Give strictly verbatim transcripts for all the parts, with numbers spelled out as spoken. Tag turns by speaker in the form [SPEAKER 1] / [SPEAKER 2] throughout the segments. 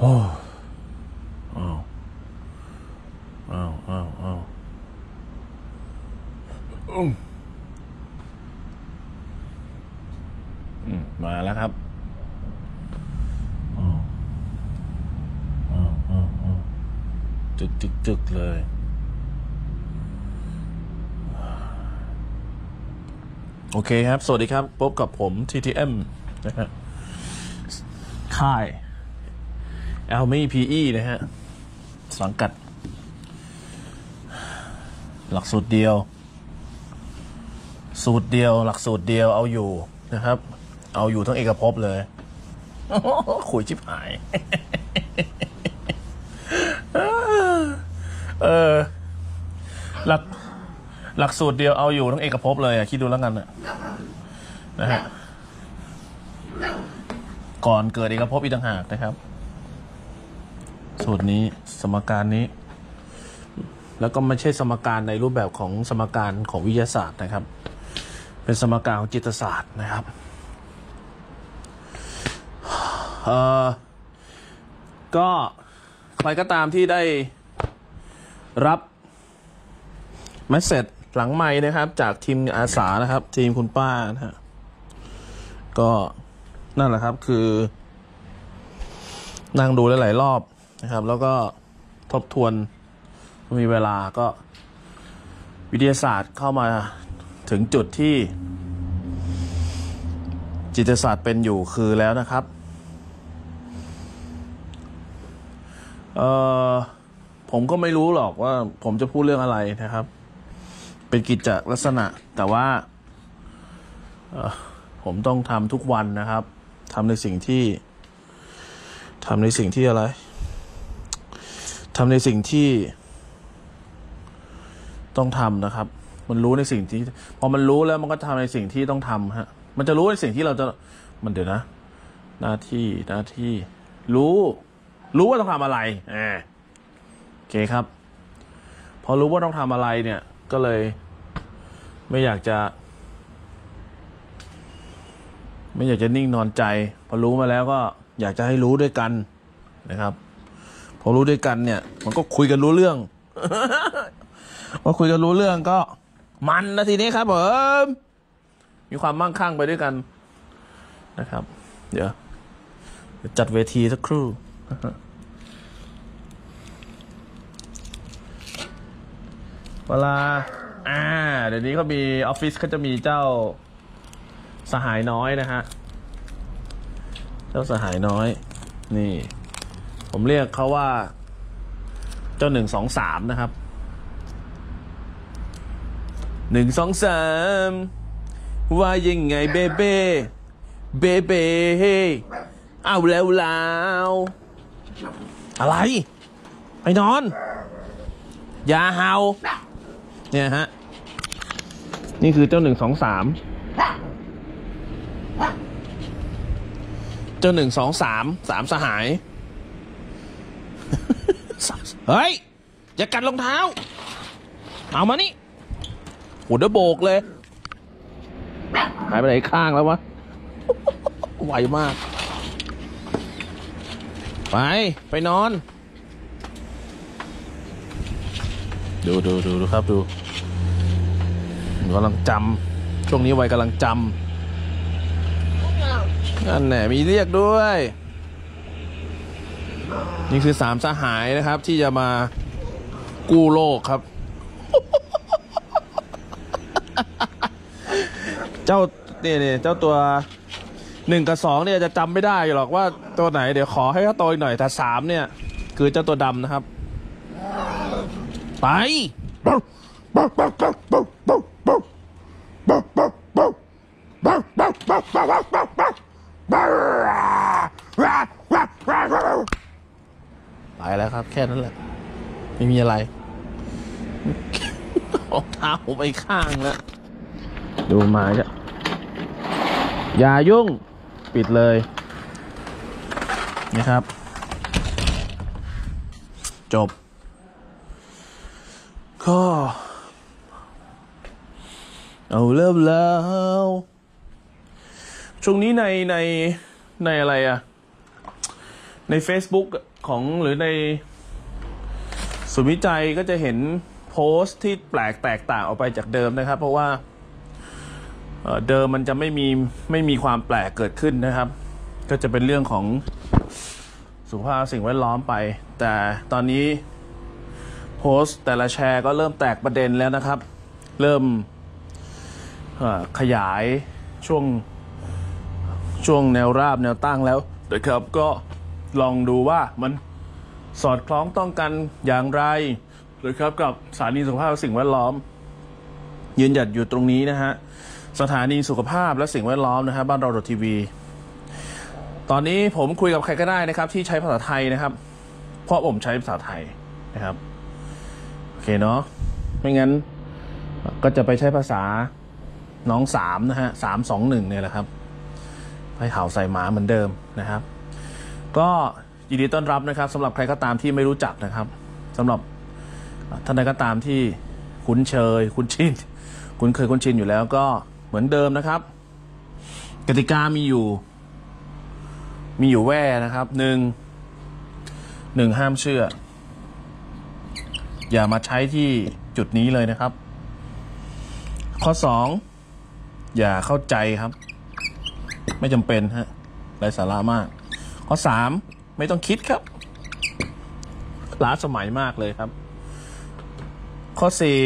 [SPEAKER 1] อ้อ้าวอ้าวอ้าวอ้าวอืมมาแล้วครับอ้าวอ้าวอ้าวอ้าวจึกจึกจึกเลยโอเคครับสวัสดีครับพบกับผม ที ที เอ็ม นะฮะค่าย Army พี อี นะฮะสังกัดหลักสูตรเดียวสูตรเดียวหลักสูตรเดียวเอาอยู่นะครับเอาอยู่ทั้งเอกภพเลยคุยชิบหายเออหลักหลักสูตรเดียวเอาอยู่ทั้งเอกภพเลยอ่ะคิดดูแล้วกันนะนะฮะก่อนเกิดเอกภพอีกต่างหากนะครับสูตรนี้สมการนี้แล้วก็ไม่ใช่สมการในรูปแบบของสมการของวิทยาศาสตร์นะครับเป็นสมการของจิตศาสตร์นะครับเอ่อก็ใครก็ตามที่ได้รับเมสเสจหลังไมค์นะครับจากทีมอาสานะครับทีมคุณป้านะฮะก็นั่นแหละครับคือนั่งดูหลายๆรอบนะครับแล้วก็ทบทวนมีเวลาก็วิทยาศาสตร์เข้ามาถึงจุดที่จิตศาสตร์เป็นอยู่คือแล้วนะครับเอ่อผมก็ไม่รู้หรอกว่าผมจะพูดเรื่องอะไรนะครับเป็นกิจลักษณะแต่ว่าผมต้องทำทุกวันนะครับทำในสิ่งที่ทำในสิ่งที่อะไรทำในสิ่งที่ต้องทำนะครับมันรู้ในสิ่งที่พอมันรู้แล้วมันก็ทำในสิ่งที่ต้องทำฮะมันจะรู้ในสิ่งที่เราจะมันเดี๋ยวนะหน้าที่หน้าที่รู้รู้ว่าต้องทำอะไรอ่าโอเคครับพอรู้ว่าต้องทำอะไรเนี่ยก็เลยไม่อยากจะไม่อยากจะนิ่งนอนใจพอรู้มาแล้วก็อยากจะให้รู้ด้วยกันนะครับพอรู้ด้วยกันเนี่ยมันก็คุยกันรู้เรื่องพอคุยกันรู้เรื่องก็มันนะทีนี้ครับผมมีความมั่งคั่งไปด้วยกันนะครับเดี๋ยวจัดเวทีสักครู่เวลาอ่าเดี๋ยวนี้เขามีออฟฟิศเขาจะมีเจ้าสหายน้อยนะฮะเจ้าสหายน้อยนี่ผมเรียกเขาว่าเจ้าหนึ่งสองสามนะครับหนึ่งสองสามว่ายังไงเบเบ้เบเบ้เอาแล้วแล้วอะไรไปนอนอย่าเห่าเนี่ยฮะนี่คือเจ้าหนึ่งสองสามเจ้าหนึ่งสองสามสามสหายเฮ้ยอย่ากัดรองเท้าเอามานี่โหเดี๋ยวโบกเลยหายไปไหนข้างแล้ววะไวมากไปไปนอนดูดูดูดูครับดูกำลังจำช่วงนี้วัยกำลังจำนั่นแหละมีเรียกด้วยนี่คือสามสหายนะครับที่จะมากู้โลกครับเจ้าเนี่ยเนี่ยเจ้าตัวหนึ่งกับสองเนี่ยจะจำไม่ได้หรอกว่าตัวไหนเดี๋ยวขอให้เขาโตอีกหน่อยแต่สามเนี่ยคือเจ้าตัวดำนะครับไปไปแล้วครับแค่นั้นแหละไม่มีอะไรเอาเท้าไปข้างแล้วดูมาจ้ะอย่ายุ่งปิดเลยนะครับจบก็เอาเริ่มแล้วช่วงนี้ในในในอะไรอะใน Facebook ของหรือในศูนย์วิจัยก็จะเห็นโพสต์ที่แปลกแตกต่างออกไปจากเดิมนะครับเพราะว่าเดิมมันจะไม่มีไม่มีความแปลกเกิดขึ้นนะครับก็จะเป็นเรื่องของสุขภาพสิ่งแวดล้อมไปแต่ตอนนี้โพสต์แต่ละแชร์ก็เริ่มแตกประเด็นแล้วนะครับเริ่มขยายช่วงช่วงแนวราบแนวตั้งแล้วนะครับก็ลองดูว่ามันสอดคล้องต้องกันอย่างไรนะครับกับสถานีสุขภาพและสิ่งแวดล้อมยืนหยัดอยู่ตรงนี้นะฮะสถานีสุขภาพและสิ่งแวดล้อมนะฮะบ้านเราทีวีตอนนี้ผมคุยกับใครก็ได้นะครับที่ใช้ภาษาไทยนะครับเพราะผมใช้ภาษาไทยนะครับโอเคเนาะไม่งั้นก็จะไปใช้ภาษาน้องสามนะฮะสามสองหนึ่งเนี่ยแหละครับให้เห่าใส่หมาเหมือนเดิมนะครับก็ยินดีต้อนรับนะครับสำหรับใครก็ตามที่ไม่รู้จักนะครับสำหรับท่านใดก็ตามที่คุ้นเชยคุ้นชินคุ้นเคยคุ้นชินอยู่แล้วก็เหมือนเดิมนะครับกติกามีอยู่มีอยู่แว่นะครับหนึ่งหนึ่งห้ามเชื่ออย่ามาใช้ที่จุดนี้เลยนะครับข้อสองอย่าเข้าใจครับไม่จำเป็นฮะไร้สาระมากข้อสามไม่ต้องคิดครับล้าสมัยมากเลยครับข้อสี่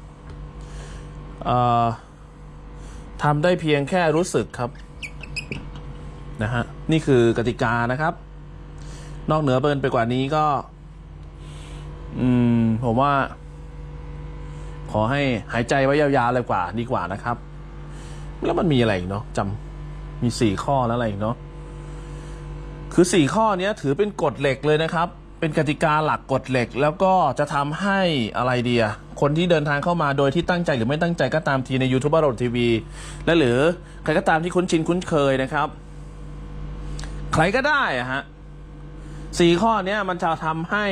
[SPEAKER 1] ทำได้เพียงแค่รู้สึกครับนะฮะนี่คือกติกานะครับนอกเหนือเบินไปกว่านี้ก็อืมผมว่าขอให้หายใจไว้ยาวๆเลยกว่าดีกว่านะครับแล้วมันมีอะไรอีกเนาะจำมีสี่ข้อแล้วอะไรอีกเนาะคือสี่ข้อนี้ถือเป็นกฎเหล็กเลยนะครับเป็นกติกาหลักกฎเหล็กแล้วก็จะทำให้อะไรดีอะคนที่เดินทางเข้ามาโดยที่ตั้งใจหรือไม่ตั้งใจก็ตามทีใน YouTube บ้านเราทีวีและหรือใครก็ตามที่คุ้นชินคุ้นเคยนะครับใครก็ได้อะฮะสี่ข้อนี้มันจะทำให้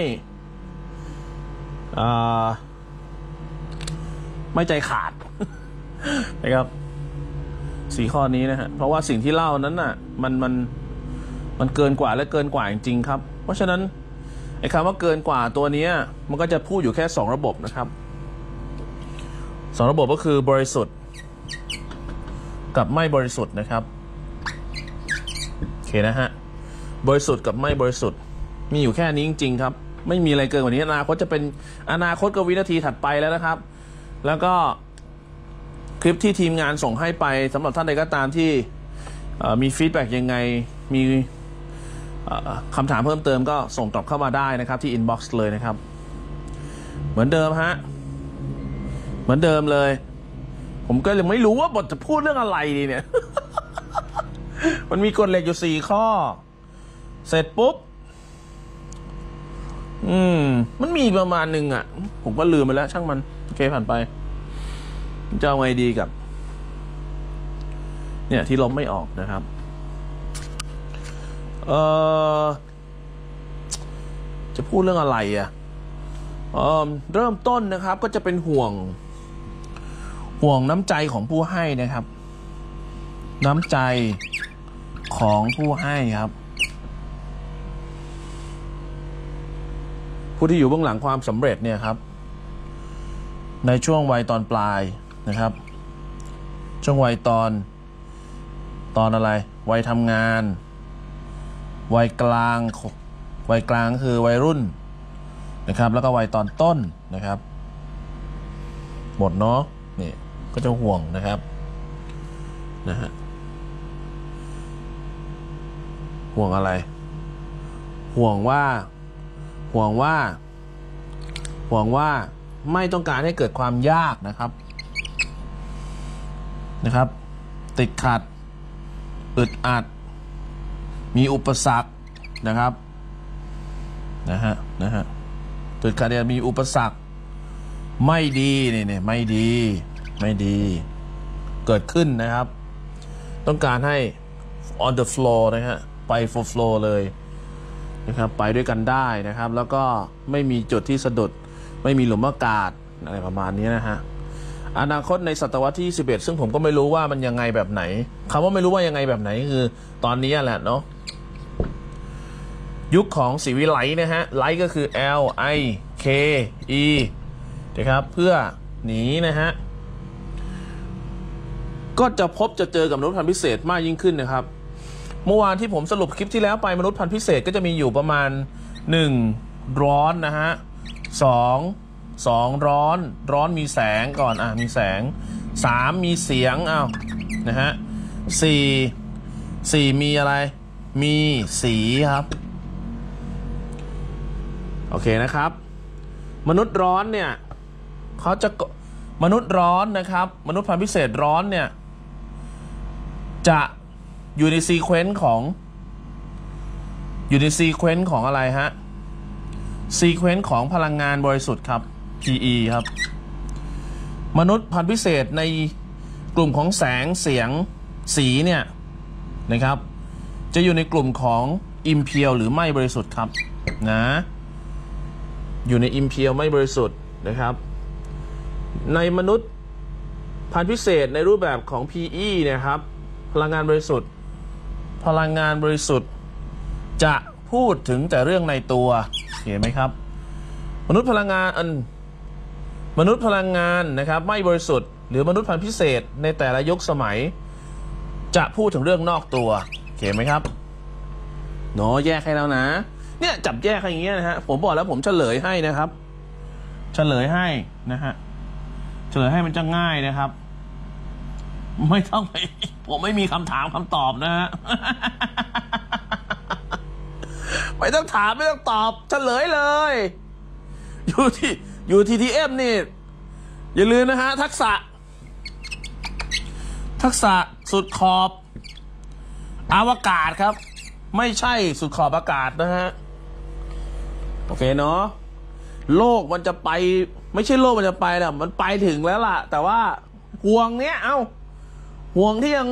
[SPEAKER 1] อ่าไม่ใจขาด นะครับสี่ข้อนี้นะฮะเพราะว่าสิ่งที่เล่านั้นน่ะมันมันมันเกินกว่าและเกินกว่าจริงๆครับเพราะฉะนั้นไอ้คำว่าเกินกว่าตัวนี้มันก็จะพูดอยู่แค่สองระบบนะครับสองระบบก็คือบริสุทธิ์กับไม่บริสุทธิ์นะครับโอเคนะฮะบริสุทธิ์กับไม่บริสุทธิ์มีอยู่แค่นี้จริงๆครับไม่มีอะไรเกินกว่านี้อนาคตจะเป็นอนาคตกับวินาทีถัดไปแล้วนะครับแล้วก็คลิปที่ทีมงานส่งให้ไปสำหรับท่านใดก็ตามที่มีฟีดแบ็กยังไงมีคำถามเพิ่มเติมก็ส่งตอบเข้ามาได้นะครับที่อินบ็อกซ์เลยนะครับเหมือนเดิมฮะเหมือนเดิมเลยผมก็ยังไม่รู้ว่าบทจะพูดเรื่องอะไรดีเนี่ย มันมีกฎเหล็กอยู่สี่ข้อเสร็จปุ๊บอืมมันมีประมาณหนึ่งอ่ะผมก็ลืมไปแล้วช่างมันโอเคผ่านไปจะเอาไงดีกับเนี่ยที่ลบไม่ออกนะครับเออจะพูดเรื่องอะไรอ่ะเออเริ่มต้นนะครับก็จะเป็นห่วงห่วงน้ำใจของผู้ให้นะครับน้ำใจของผู้ให้ครับผู้ที่อยู่เบื้องหลังความสำเร็จเนี่ยครับในช่วงวัยตอนปลายนะครับช่วงวัยตอนตอนอะไรวัยทำงานวัยกลางวัยกลางคือวัยรุ่นนะครับแล้วก็วัยตอนต้นนะครับหมดเนาะนี่ก็จะห่วงนะครับนะฮะห่วงอะไรห่วงว่าห่วงว่าห่วงว่าไม่ต้องการให้เกิดความยากนะครับนะครับติดขัดอึดอัดมีอุปสรรคนะครับนะฮะนะฮะติดขัดเนี่ยมีอุปสรรคไม่ดีเนี่ยเนี่ยไม่ดีไม่ดีเกิดขึ้นนะครับต้องการให้ on the floor นะฮะไป for flow เลยนะครับไปด้วยกันได้นะครับแล้วก็ไม่มีจุดที่สะดุดไม่มีหลุมอากาศอะไรประมาณนี้นะฮะอนาคตในศตวรรษที่ยี่สิบเอ็ดซึ่งผมก็ไม่รู้ว่ามันยังไงแบบไหนคำว่าไม่รู้ว่ายังไงแบบไหนคือตอนนี้แหละเนาะยุคของศิวิไลนะฮะไลก็คือ L I K E นะครับเพื่อหนีนะฮะก็จะพบจะเจอกับมนุษย์พันธุ์พิเศษมากยิ่งขึ้นนะครับเมื่อวานที่ผมสรุปคลิปที่แล้วไปมนุษย์พันธุ์พิเศษก็จะมีอยู่ประมาณหนึ่งร้อนนะฮะสองสองร้อนร้อนมีแสงก่อนอ่ะมีแสงสามมีเสียงอ้าวนะฮะสี่สี่มีอะไรมีสีครับโอเคนะครับมนุษย์ร้อนเนี่ยเขาจะมนุษย์ร้อนนะครับมนุษย์พันธุ์พิเศษร้อนเนี่ยจะอยู่ในซีเควนซ์ของอยู่ในซีเควนซ์ของอะไรฮะซีเควนซ์ของพลังงานบริสุทธิ์ครับ พี อี ครับมนุษย์พันธุ์พิเศษในกลุ่มของแสงเสียงสีเนี่ยนะครับจะอยู่ในกลุ่มของอิมเพียวหรือไม่บริสุทธิ์ครับนะอยู่ในอิมเพียวไม่บริสุทธิ์นะครับในมนุษย์พันธุ์พิเศษในรูปแบบของ พี อี เนี่ยครับพลังงานบริสุทธิ์พลังงานบริสุทธิ์จะพูดถึงแต่เรื่องในตัวเห็นไหมครับมนุษย์พลังงานอันมนุษย์พลังงานนะครับไม่บริสุทธิ์หรือมนุษย์พันธุ์พิเศษในแต่ละยุคสมัยจะพูดถึงเรื่องนอกตัวเห็นไหมครับเนาะแยกให้แล้วนะเนี่ยจับแยกอย่างเงี้ยนะฮะผมบอกแล้วผมเฉลยให้นะครับเฉลยให้นะฮะเฉลยให้มันจะง่ายนะครับไม่ต้องไปผมไม่มีคำถามคำตอบนะฮะ ไม่ต้องถามไม่ต้องตอบเฉลยเลยอยู่ที่อยู่ ที ที เอ็ม นี่อย่าลืมนะฮะทักษะทักษะสุดขอบอวกาศครับไม่ใช่สุดขอบอากาศนะฮะโอเคเนาะโลกมันจะไปไม่ใช่โลกมันจะไปแหละมันไปถึงแล้วล่ะแต่ว่าห่วงเนี้ยเอ้าห่วงที่ยัง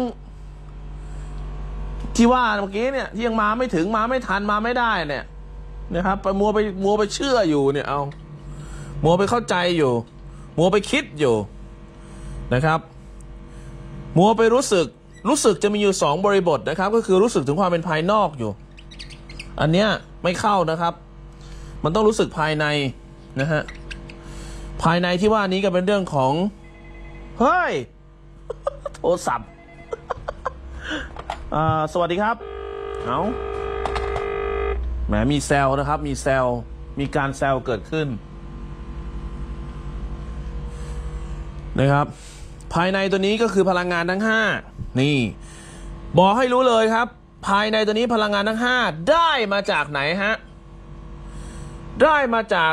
[SPEAKER 1] ที่ว่าเมื่อกี้เนี่ยที่ยังมาไม่ถึงมาไม่ทันมาไม่ได้เนี่ยนะครับไปมัวไปมัวไปเชื่ออยู่เนี่ยเอามัวไปเข้าใจอยู่มัวไปคิดอยู่นะครับมัวไปรู้สึกรู้สึกจะมีอยู่สองบริบทนะครับก็คือรู้สึกถึงความเป็นภายนอกอยู่อันเนี้ยไม่เข้านะครับมันต้องรู้สึกภายในนะฮะภายในที่ว่านี้ก็เป็นเรื่องของเฮ้ยโทรศัพท์สวัสดีครับเอาแหมมีแซลนะครับมีแซลมีการแซลเกิดขึ้นนะครับภายในตัวนี้ก็คือพลังงานทั้งห้านี่บอกให้รู้เลยครับภายในตัวนี้พลังงานทั้งห้าได้มาจากไหนฮะได้มาจาก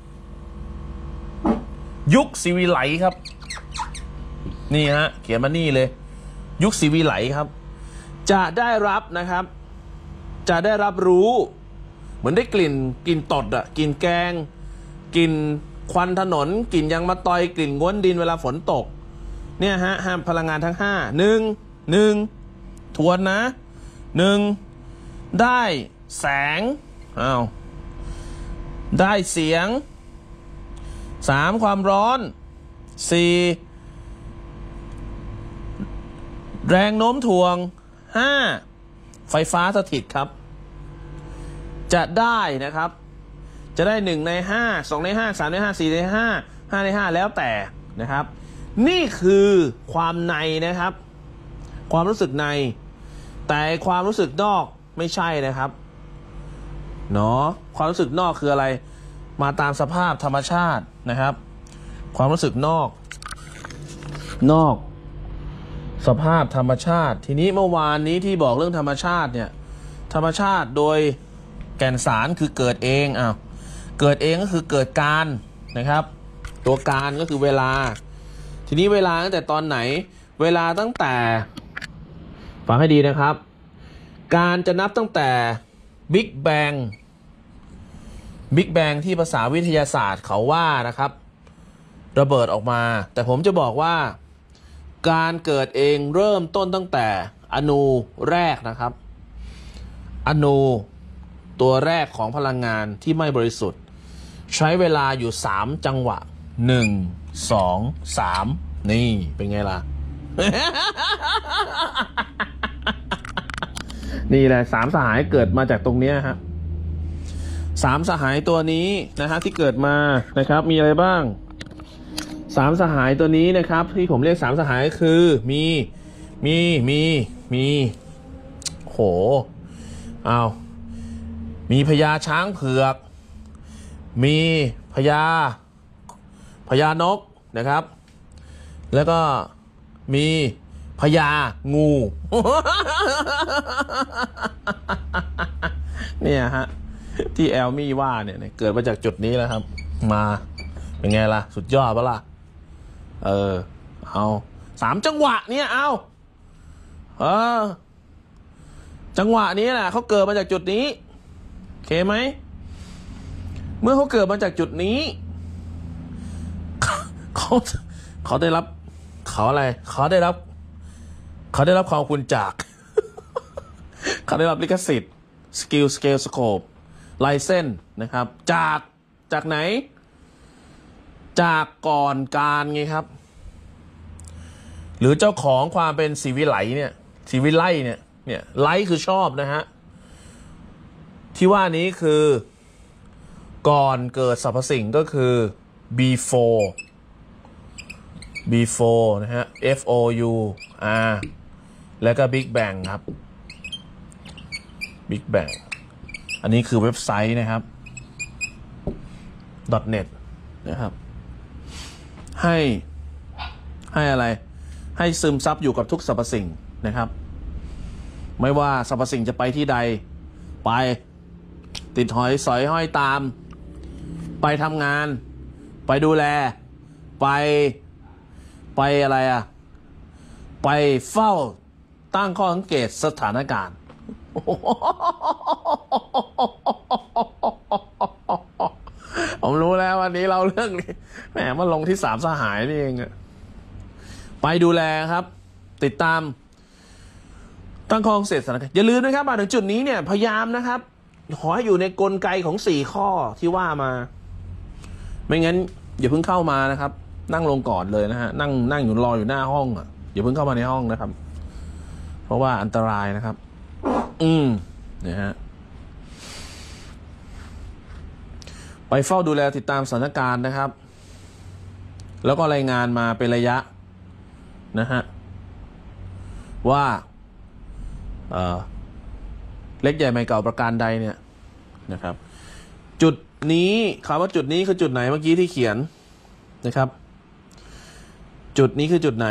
[SPEAKER 1] ยุคศิวิไลครับนี่ฮะเขียนมานี่เลยยุคศิวิไลครับจะได้รับนะครับจะได้รับรู้เหมือนได้กลิ่นกลิ่นตดอะกลิ่นแกงกลิ่นควันถนนกลิ่นยางมะตอยกลิ่นง้วนดินเวลาฝนตกเนี่ยฮะห้ามพลังงานทั้งห้าหนึ่งหนึ่งทวนนะหนึ่งได้แสงอ้าวได้เสียงสามความร้อนสี่แรงโน้มถ่วงห้าไฟฟ้าสถิตครับจะได้นะครับจะได้หนึ่งในห้าสองในห้าสามในห้าสี่ในห้าห้าในห้าแล้วแต่นะครับนี่คือความในนะครับความรู้สึกในแต่ความรู้สึกนอกไม่ใช่นะครับเนาะความรู้สึกนอกคืออะไรมาตามสภาพธรรมชาตินะครับความรู้สึกนอกนอกสภาพธรรมชาติทีนี้เมื่อวานนี้ที่บอกเรื่องธรรมชาติเนี่ยธรรมชาติโดยแก่นสารคือเกิดเองอ้าวเกิดเองก็คือเกิดการนะครับตัวการก็คือเวลาทีนี้เวลาตั้งแต่ตอนไหนเวลาตั้งแต่ฟังให้ดีนะครับการจะนับตั้งแต่บิ๊กแบงบิ๊กแบงที่ภาษาวิทยาศาสตร์เขาว่านะครับระเบิดออกมาแต่ผมจะบอกว่าการเกิดเองเริ่มต้นตั้งแต่อนูแรกนะครับอนูตัวแรกของพลังงานที่ไม่บริสุทธิ์ใช้เวลาอยู่สามจังหวะหนึ่ง สอง สามนี่เป็นไงล่ะ นี่แหละสามสหายเกิดมาจากตรงเนี้ยฮะสามสหายตัวนี้นะฮะที่เกิดมานะครับมีอะไรบ้างสามสหายตัวนี้นะครับที่ผมเรียกสามสหายคือมีมีมีมีโหเอามีพญาช้างเผือกมีพญาพญานกนะครับแล้วก็มีพญางู เนี่ยฮะที่แอลมี่ว่าเนี่ยเกิดมาจากจุดนี้แล้วครับมาเป็นไงล่ะสุดยอดปะล่ะเออเอาสามจังหวะเนี่ยเอาเออจังหวะนี้แหละเขาเกิดมาจากจุดนี้โอเคไหมเมื่อเขาเกิดมาจากจุดนี้เขาเขาได้รับเขาอะไรเขาได้รับเขาได้รับความคุณจากเขาได้รับลิขสิทธิ์สกิลสเกลสโคปไลเซนส์นะครับจากจากไหนจากก่อนการไงครับหรือเจ้าของความเป็นสีวิไลเนี่ยสีวิไลเนี่ยเนี่ยไลคือชอบนะฮะที่ว่านี้คือก่อนเกิดสรรพสิ่งก็คือ before before นะฮะ f o u r แล้วก็ big bang ครับ big bang อันนี้คือเว็บไซต์นะครับ .net นะครับให้ให้อะไรให้ซึมซับอยู่กับทุกสรรพสิ่งนะครับไม่ว่าสรรพสิ่งจะไปที่ใดไปติดหอยสอยห้อยตามไปทำงานไปดูแลไปไปอะไรอะไปเฝ้าตั้งข้อสังเกตสถานการณ์ ผมรู้แล้ววันนี้เราเรื่องนี้แหมมาลงที่สามสหายนี่เองอะไปดูแลครับติดตามตั้งข้อสังเกตสถานการณ์อย่าลืมนะครับมาถึงจุดนี้เนี่ยพยายามนะครับขอให้อยู่ในกลไกของสี่ข้อที่ว่ามาไม่งั้นอย่าเพิ่งเข้ามานะครับนั่งลงก่อนเลยนะฮะนั่งนั่งอยู่รออยู่หน้าห้องอ่ะอย่าเพิ่งเข้ามาในห้องนะครับเพราะว่าอันตรายนะครับอืมเนี่ยฮะไปเฝ้าดูแลติดตามสถานการณ์นะครับแล้วก็รายงานมาเป็นระยะนะฮะว่าเอ่อเล็กใหญ่ไม่เก่าประการใดเนี่ยนะครับจุดนี้คำว่าจุดนี้คือจุดไหนเมื่อกี้ที่เขียนนะครับจุดนี้คือจุดไหน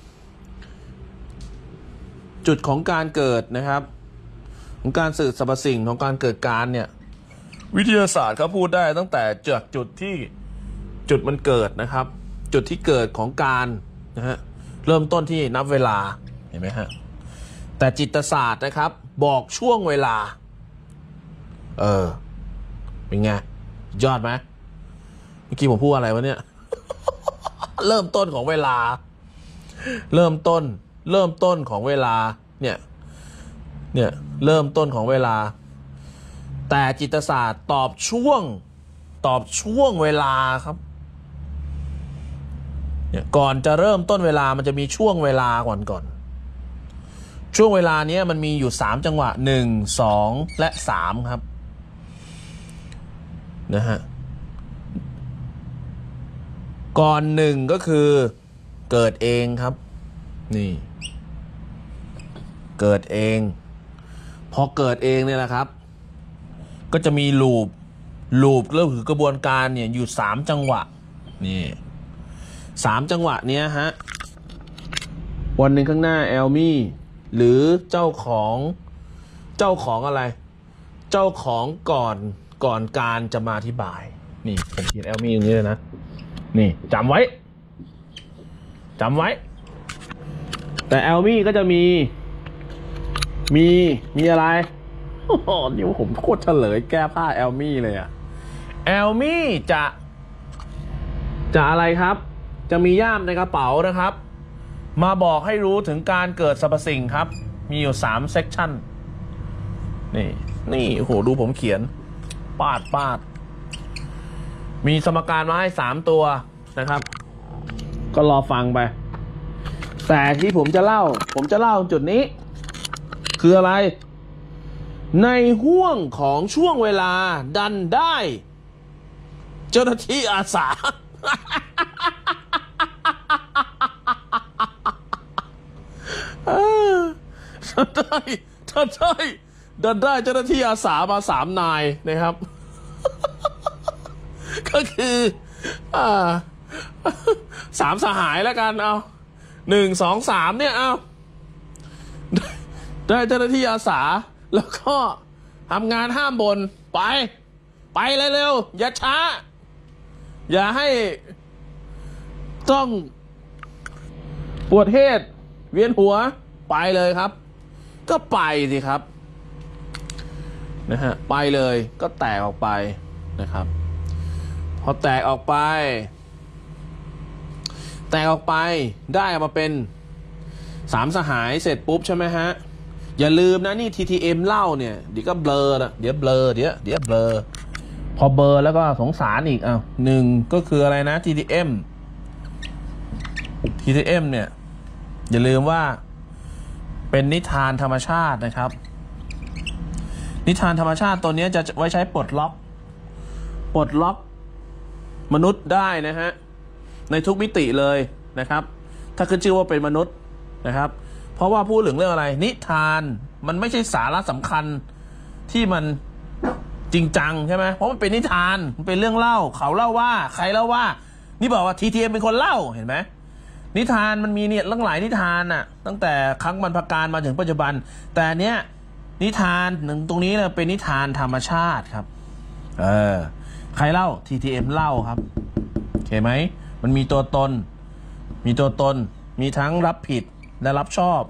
[SPEAKER 1] จุดของการเกิดนะครับของการสืบสรรพสิ่งของการเกิดการเนี่ยวิทยาศาสตร์เขาพูดได้ตั้งแต่จากจุดที่จุดมันเกิดนะครับจุดที่เกิดของการนะฮะเริ่มต้นที่นับเวลาเห็นไหมฮะแต่จิตศาสตร์นะครับบอกช่วงเวลาเออเป็นไงยอดไหมเมื่อกี้ผมพูดอะไรวะเนี่ย เริ่มต้นของเวลาเริ่มต้นเริ่มต้นของเวลาเนี่ยเนี่ยเริ่มต้นของเวลาแต่จิตศาสตร์ตอบช่วงตอบช่วงเวลาครับเนี่ยก่อนจะเริ่มต้นเวลามันจะมีช่วงเวลาก่อนก่อนช่วงเวลานี้มันมีอยู่สามจังหวะหนึ่ง สองและสามครับนะฮะก่อนหนึ่งก็คือเกิดเองครับนี่เกิดเองพอเกิดเองเนี่ยแหละครับก็จะมีลูปลูปก็คือกระบวนการเนี่ยอยู่สามจังหวะนี่สามจังหวะเนี้ยฮะวันหนึ่งข้างหน้าแอลมี่หรือเจ้าของเจ้าของอะไรเจ้าของก่อนก่อนการจะมาอธิบายนี่ผมเขียนแอลมี่ตรงนี้เลยนะนี่จำไว้จำไว้แต่แอลมี่ก็จะมีมีมีอะไรโอ้โหเดี๋ยวผมโคตรเฉลยแก้ผ้าแอลมี่เลยอะแอลมี่จะจะอะไรครับจะมีย่ามในกระเป๋านะครับมาบอกให้รู้ถึงการเกิดสรรพสิ่งครับมีอยู่สามเซกชันนี่นี่โอ้โหดูผมเขียนปาดปาดมีสมการมาให้สามตัวนะครับก็รอฟังไปแต่ที่ผมจะเล่าผมจะเล่าจุดนี้คืออะไรในห่วงของช่วงเวลาดันได้เจ้าหน้าที่อาสา ดันได้ดันได้ดันได้เจ้าหน้าที่อาสามาสามนายนะครับ ก็คืออ่าสามสหายแล้วกันเอาหนึ่งสองสามเนี่ยเอาได้เจ้าหน้าที่อาสาแล้วก็ทำงานห้ามบนไปไปเลยเร็วอย่าช้าอย่าให้ต้องปวดเหตุเวียนหัวไปเลยครับก็ไปสิครับนะฮะไปเลยก็แตกออกไปนะครับพอแตกออกไปแตกออกไปได้ออกมาเป็นสามสหายเสร็จปุ๊บใช่ไหมฮะอย่าลืมนะนี่ ที ที เอ็ม เล่าเนี่ยเดี๋ยวก็เบลอนะเดี๋ยวเบลอเดี๋ยวเดี๋ยวเบลอพอเบลอแล้วก็สงสารอีกอ้าวหนึ่งก็คืออะไรนะ ที ที เอ็ม ที ที เอ็ม เนี่ยอย่าลืมว่าเป็นนิทานธรรมชาตินะครับนิทานธรรมชาติตัวนี้จะไว้ใช้ปลดล็อกปลดล็อกมนุษย์ได้นะฮะในทุกมิติเลยนะครับถ้าขึ้นชื่อว่าเป็นมนุษย์นะครับเพราะว่าพูดถึงเรื่องอะไรนิทานมันไม่ใช่สาระสำคัญที่มันจริงจังใช่ไหมเพราะมันเป็นนิทานมันเป็นเรื่องเล่าเขาเล่าว่าใครเล่าว่านี่บอกว่า ที ที เอ็ม เป็นคนเล่าเห็นไหมนิทานมันมีเนี่ยหลายนิทานน่ะตั้งแต่ครั้งบรรพกาลมาถึงปัจจุบันแต่เนี้ยนิทานตรงนี้เนี่ยเป็นนิทานธรรมชาติครับเออใครเล่า ที ที เอ็ม เล่าครับโอเคไหมมันมีตัวตนมีตัวตนมีทั้งรับผิดและรับชอบ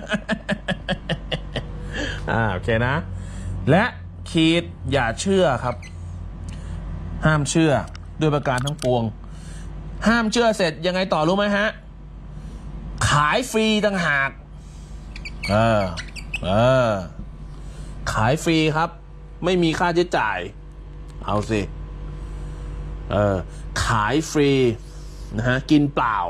[SPEAKER 1] อ่าโอเคนะและขีดอย่าเชื่อครับห้ามเชื่อด้วยประการทั้งปวงห้ามเชื่อเสร็จยังไงต่อรู้ไหมฮะขายฟรีต่างหากเออเออขายฟรีครับไม่มีค่าใช้จ่ายเอาสิเออขายฟรีนะฮะกินเปล่า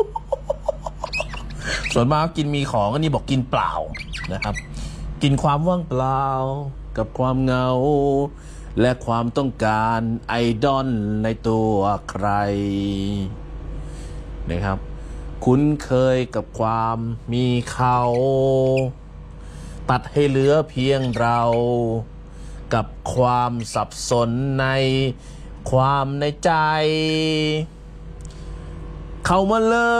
[SPEAKER 1] ส่วนมากกินมีของอันนี้บอกกินเปล่านะครับกินความว่างเปล่ากับความเหงาและความต้องการไอดอลในตัวใครนะครับคุ้นเคยกับความมีเขาตัดให้เหลือเพียงเรากับความสับสนในความในใจเข้ามาเลย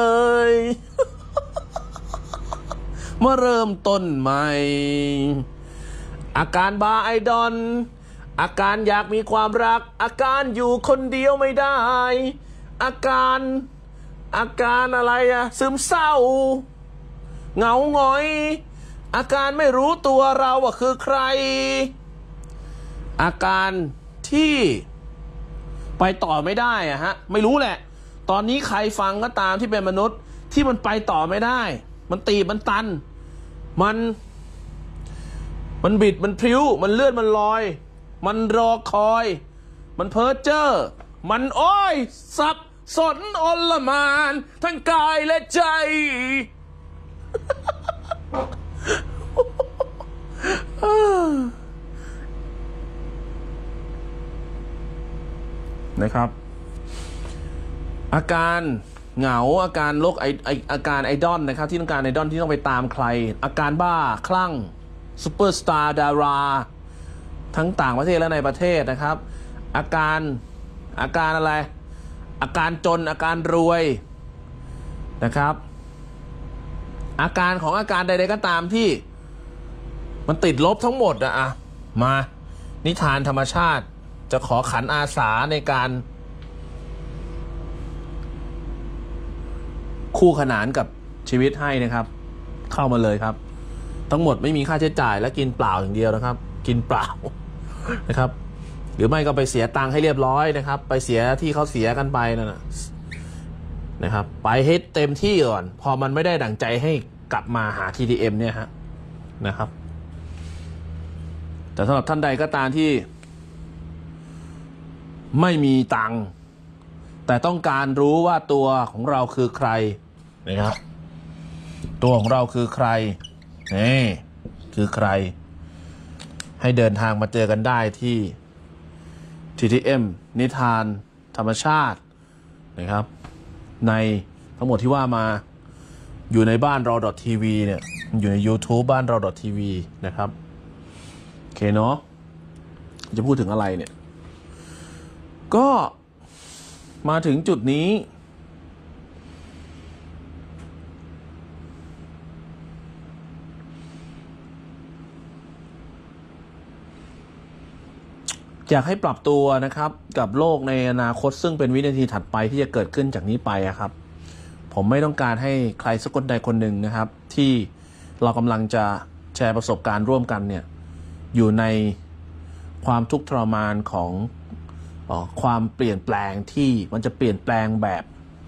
[SPEAKER 1] มาเริ่มต้นใหม่อาการบาไอดอลอาการอยากมีความรักอาการอยู่คนเดียวไม่ได้อาการอาการอะไรอะซึมเศร้าเหงาหงอยอาการไม่รู้ตัวเราว่าคือใครอาการที่ไปต่อไม่ได้อะฮะไม่รู้แหละตอนนี้ใครฟังก็ตามที่เป็นมนุษย์ที่มันไปต่อไม่ได้มันตีบมันตันมันมันบิดมันพริ้วมันเลื่อนมันลอยมันรอคอยมันเพ้อเจ้อมันโอ้ยสับสนอลหม่านทั้งกายและใจ นะครับอาการเหงาอาการโรคไอไออาการไอดอลนะครับที่ต้องการไอดอลที่ต้องไปตามใครอาการบ้าคลั่งซุปเปอร์สตาร์ดาราทั้งต่างประเทศและในประเทศนะครับอาการอาการอะไรอาการจนอาการรวยนะครับอาการของอาการใดๆก็ตามที่มันติดลบทั้งหมดอะอะมานิทานธรรมชาติจะขอขันอาสาในการคู่ขนานกับชีวิตให้นะครับเข้ามาเลยครับทั้งหมดไม่มีค่าใช้จ่ายและกินเปล่าอย่างเดียวนะครับกินเปล่านะครับหรือไม่ก็ไปเสียตังค์ให้เรียบร้อยนะครับไปเสียที่เขาเสียกันไปนั่นนะนะครับไปให้เต็มที่ก่อนพอมันไม่ได้ดั่งใจให้กลับมาหา ที ที เอ็ม เนี่ยฮะนะครับแต่สำหรับท่านใดก็ตามที่ไม่มีตังค์แต่ต้องการรู้ว่าตัวของเราคือใครนะครับตัวของเราคือใครนี่คือใครให้เดินทางมาเจอกันได้ที่ ที ที เอ็ม นิทานธรรมชาตินะครับในทั้งหมดที่ว่ามาอยู่ในบ้านเรา .tv เนี่ยอยู่ใน YouTube บ้านเรา .tv นะครับโอเคเนาะจะพูดถึงอะไรเนี่ยก็มาถึงจุดนี้อยากให้ปรับตัวนะครับกับโลกในอนาคตซึ่งเป็นวินาทีถัดไปที่จะเกิดขึ้นจากนี้ไปครับผมไม่ต้องการให้ใครสักคนใดคนหนึ่งนะครับที่เรากำลังจะแชร์ประสบการณ์ร่วมกันเนี่ยอยู่ในความทุกข์ทรมานของอ๋อความเปลี่ยนแปลงที่มันจะเปลี่ยนแปลงแบบ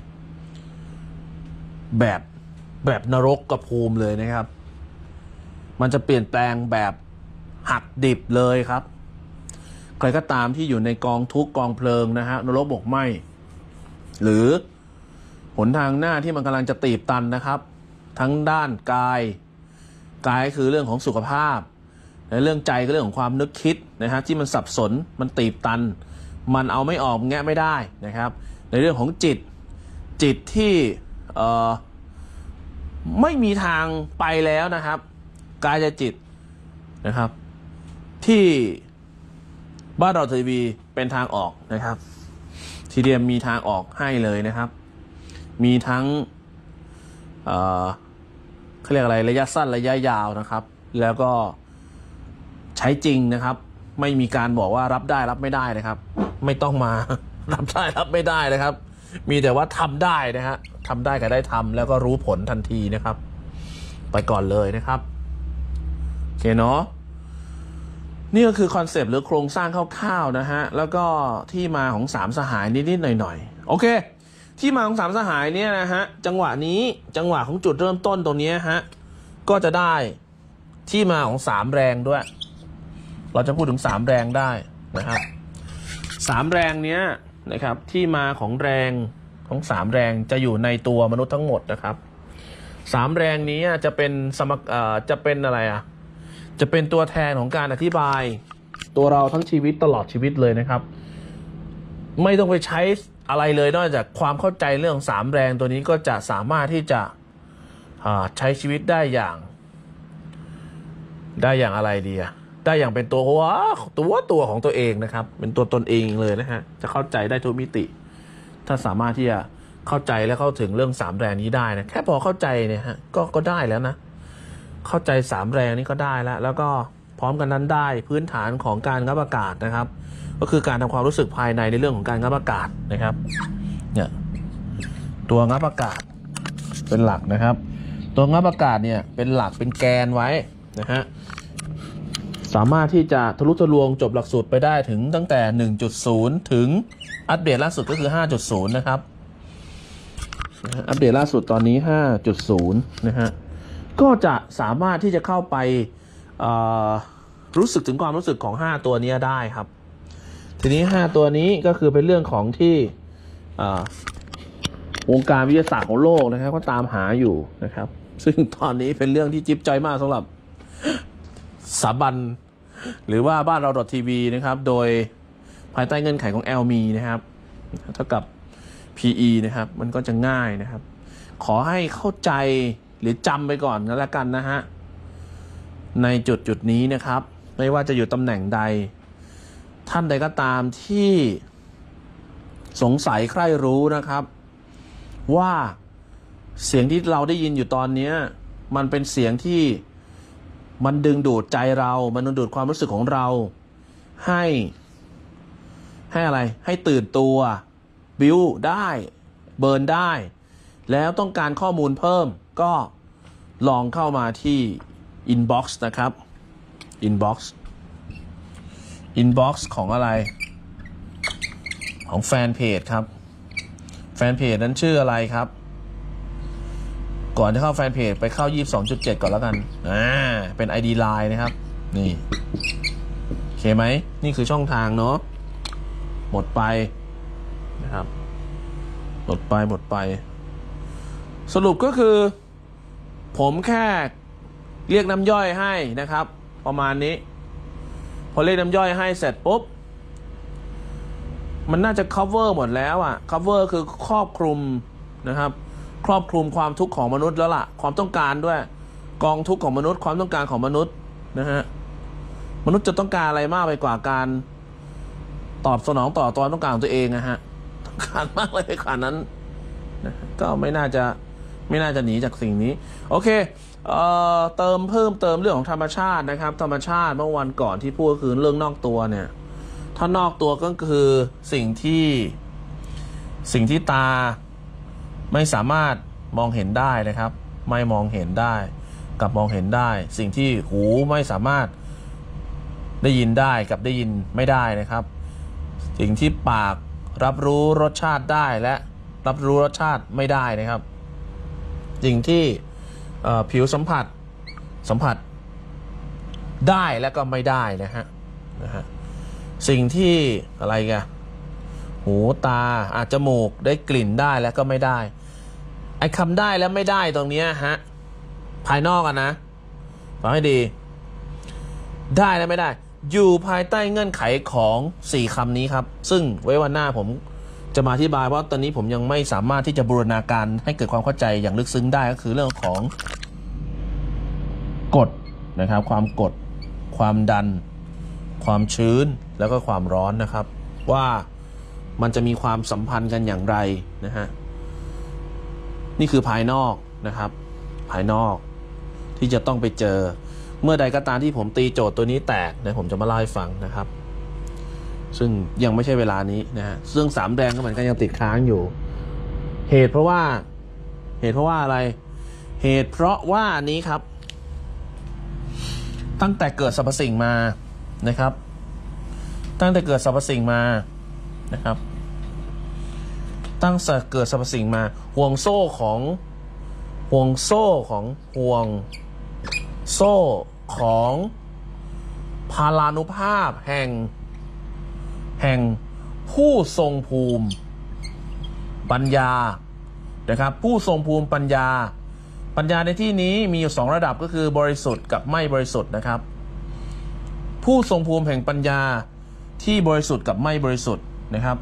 [SPEAKER 1] แบบแบบนรกกับภูมิเลยนะครับมันจะเปลี่ยนแปลงแบบหักดิบเลยครับใครก็ตามที่อยู่ในกองทุกข์กองเพลิงนะฮะนรกบกไหม้หรือหนทางหน้าที่มันกำลังจะตีบตันนะครับทั้งด้านกายกายคือเรื่องของสุขภาพในเรื่องใจก็เรื่องของความนึกคิดนะฮะที่มันสับสนมันตีบตันมันเอาไม่ออกแงะไม่ได้นะครับในเรื่องของจิตจิตที่เอ่อไม่มีทางไปแล้วนะครับกายจิตนะครับที่บ้านเราทีวีเป็นทางออกนะครับทีเดียมมีทางออกให้เลยนะครับมีทั้งเอ่อเขาเรียกอะไรระยะสั้นระยะยาวนะครับแล้วก็ใช้จริงนะครับไม่มีการบอกว่ารับได้รับไม่ได้นะครับไม่ต้องมารับได้รับไม่ได้นะครับมีแต่ว่าทำได้นะฮะทำได้ก็ได้ทำแล้วก็รู้ผลทันทีนะครับไปก่อนเลยนะครับโอเคเนาะนี่ก็คือคอนเซปต์หรือโครงสร้างคร่าวๆนะฮะแล้วก็ที่มาของสามสหายนิดๆหน่อยๆโอเคที่มาของสามสหายเนี่ยนะฮะจังหวะนี้จังหวะของจุดเริ่มต้นตรงนี้ฮะก็จะได้ที่มาของสามแรงด้วยเราจะพูดถึงสามแรงได้นะครับสามแรงเนี้ยนะครับที่มาของแรงของสามแรงจะอยู่ในตัวมนุษย์ทั้งหมดนะครับสามแรงนี้จะเป็นสมเอ่อจะเป็นอะไรอ่ะจะเป็นตัวแทนของการอธิบายตัวเราทั้งชีวิตตลอดชีวิตเลยนะครับไม่ต้องไปใช้อะไรเลยนอกจากความเข้าใจเรื่องสามแรงตัวนี้ก็จะสามารถที่จะใช้ชีวิตได้อย่างได้อย่างอะไรดีอะได้อย่างเป็นตัววตัวตัวของตัวเองนะครับเป็นตัวตนเองเลยนะฮะจะเข้าใจได้ทุกมิติถ้าสามารถที่จะเข้าใจและเข้าถึงเรื่องสามแรงนี้ได้นะแค่พอเข้าใจเนี่ยฮะก็ก็ได้แล้วนะเข้าใจสามแรงนี้ก็ได้แล้วแล้วก็พร้อมกันนั้นได้พื้นฐานของการงับอากาศนะครับก็คือการทำความรู้สึกภายในในเรื่องของการงับอากาศนะครับเนี่ยตัวงับอากาศเป็นหลักนะครับตัวงับอากาศเนี่ยเป็นหลักเป็นแกนไว้นะฮะสามารถที่จะทะลุทะลวงจบหลักสูตรไปได้ถึงตั้งแต่ หนึ่งจุดศูนย์ ถึงอัปเดตล่าสุดก็คือ ห้าจุดศูนย์ นะครับอัปเดตล่าสุดตอนนี้ ห้าจุดศูนย์ นะฮะก็จะสามารถที่จะเข้าไปรู้สึกถึงความรู้สึกของห้าตัวนี้ได้ครับทีนี้ห้าตัวนี้ก็คือเป็นเรื่องของที่วงการวิทยาศาสตร์ของโลกนะครับก็ตามหาอยู่นะครับซึ่งตอนนี้เป็นเรื่องที่จิ๊บใจมากสำหรับสถาบันหรือว่าบ้านเรา .tv นะครับโดยภายใต้เงื่อนไขของ แอล มี นะครับเท่ากับ พี อี นะครับมันก็จะง่ายนะครับขอให้เข้าใจหรือจำไปก่อนก็แล้วกันนะฮะในจุดจุดนี้นะครับไม่ว่าจะอยู่ตำแหน่งใดท่านใดก็ตามที่สงสัยใคร่รู้นะครับว่าเสียงที่เราได้ยินอยู่ตอนนี้มันเป็นเสียงที่มันดึงดูดใจเรามันดึงดูดความรู้สึกของเราให้ให้อะไรให้ตื่นตัวบิวได้เบิร์นได้แล้วต้องการข้อมูลเพิ่มก็ลองเข้ามาที่ inbox นะครับ inbox inbox ของอะไรของแฟนเพจครับแฟนเพจนั้นชื่ออะไรครับก่อนจะเข้าแฟนเพจไปเข้า ยี่สิบสองจุดเจ็ด ก่อนแล้วกันอ่าเป็น ไอ ดี Line นะครับนี่โอเคไหมนี่คือช่องทางเนาะหมดไปนะครับหมดไปหมดไปสรุปก็คือผมแค่เรียกน้ำย่อยให้นะครับประมาณนี้พอเรียกน้ำย่อยให้เสร็จปุ๊บมันน่าจะ cover หมดแล้วอ่ะ cover คือครอบคลุมนะครับครอบคลุมความทุกข์ของมนุษย์แล้วล่ะความต้องการด้วยกองทุกข์ของมนุษย์ความต้องการของมนุษย์นะฮะมนุษย์จะต้องการอะไรมากไปกว่าการตอบสนองต่อตัวต้องการของตัวเองนะฮะต้องการมากเลยขนาดนั้นนะก็ไม่น่าจะไม่น่าจะหนีจากสิ่งนี้โอเคเอ่อเติมเพิ่มเติมเรื่องของธรรมชาตินะครับธรรมชาติเมื่อวันก่อนที่พูดก็คือเรื่องนอกตัวเนี่ยถ้านอกตัวก็คือสิ่งที่สิ่งที่ตาไม่สามารถมองเห็นได้นะครับไม่มองเห็นได้กับมองเห็นได้สิ่งที่หูไม่สามารถได้ยินได้กับได้ยินไม่ได้นะครับสิ่งที่ปากรับรู้รสชาติได้และรับรู้รสชาติไม่ได้นะครับสิ่งที่ผิวสัมผัสสัมผัสได้และก็ไม่ได้นะฮะนะฮะสิ่งที่อะไรกันหูตาอาจจมูกได้กลิ่นได้แล้วก็ไม่ได้ไอ้คำได้แล้วไม่ได้ตรงนี้ฮะภายนอกอะนะฟังให้ดีได้และไม่ได้อยู่ภายใต้เงื่อนไขของสี่คำนี้ครับซึ่งไว้วันหน้าผมจะมาอธิบายเพราะตอนนี้ผมยังไม่สามารถที่จะบูรณาการให้เกิดความเข้าใจอย่างลึกซึ้งได้ก็คือเรื่องของกฎนะครับความกดความดันความชื้นแล้วก็ความร้อนนะครับว่ามันจะมีความสัมพันธ์กันอย่างไรนะฮะนี่คือภายนอกนะครับภายนอกที่จะต้องไปเจอเมื่อใดก็ตามที่ผมตีโจทย์ตัวนี้แตกนะผมจะมาเล่าให้ฟังนะครับซึ่งยังไม่ใช่เวลานี้นะฮะซึ่งสามแดงก็เหมือนกันยังติดค้างอยู่เหตุเพราะว่าเหตุเพราะว่าอะไรเหตุเพราะว่านี้ครับตั้งแต่เกิดสรรพสิ่งมานะครับตั้งแต่เกิดสรรพสิ่งมานะครับตั้งแต่เกิดสรรพสิ่งมาห่วงโซ่ของห่วงโซ่ของห่วงโซ่ของพาลานุภาพแห่งแห่งผู้ทรงภูมิปัญญานะครับผู้ทรงภูมิปัญญาปัญญาในที่นี้มีอยู่สองระดับก็คือบริสุทธิ์กับไม่บริสุทธิ์นะครับผู้ทรงภูมิแห่งปัญญาที่บริสุทธิ์กับไม่บริสุทธิ์นะครับ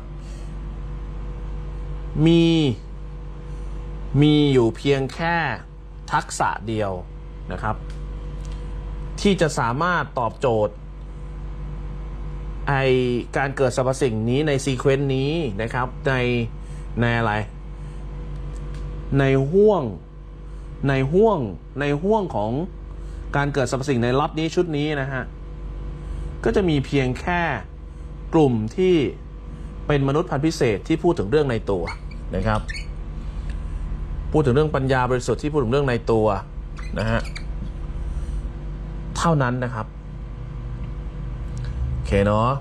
[SPEAKER 1] มีมีอยู่เพียงแค่ทักษะเดียวนะครับที่จะสามารถตอบโจทย์ไอการเกิดสรรพสิ่งนี้ในซีเควนต์นี้นะครับในในอะไรในห่วงในห่วงในห่วงของการเกิดสรรพสิ่งในล็อตนี้ชุดนี้นะฮะก็จะมีเพียงแค่กลุ่มที่เป็นมนุษย์พันธุ์พิเศษที่พูดถึงเรื่องในตัวนะครับพูดถึงเรื่องปัญญาบริสุทธิ์ที่พูดถึงเรื่องในตัวนะฮะเท่านั้นนะครับโอเคเนาะ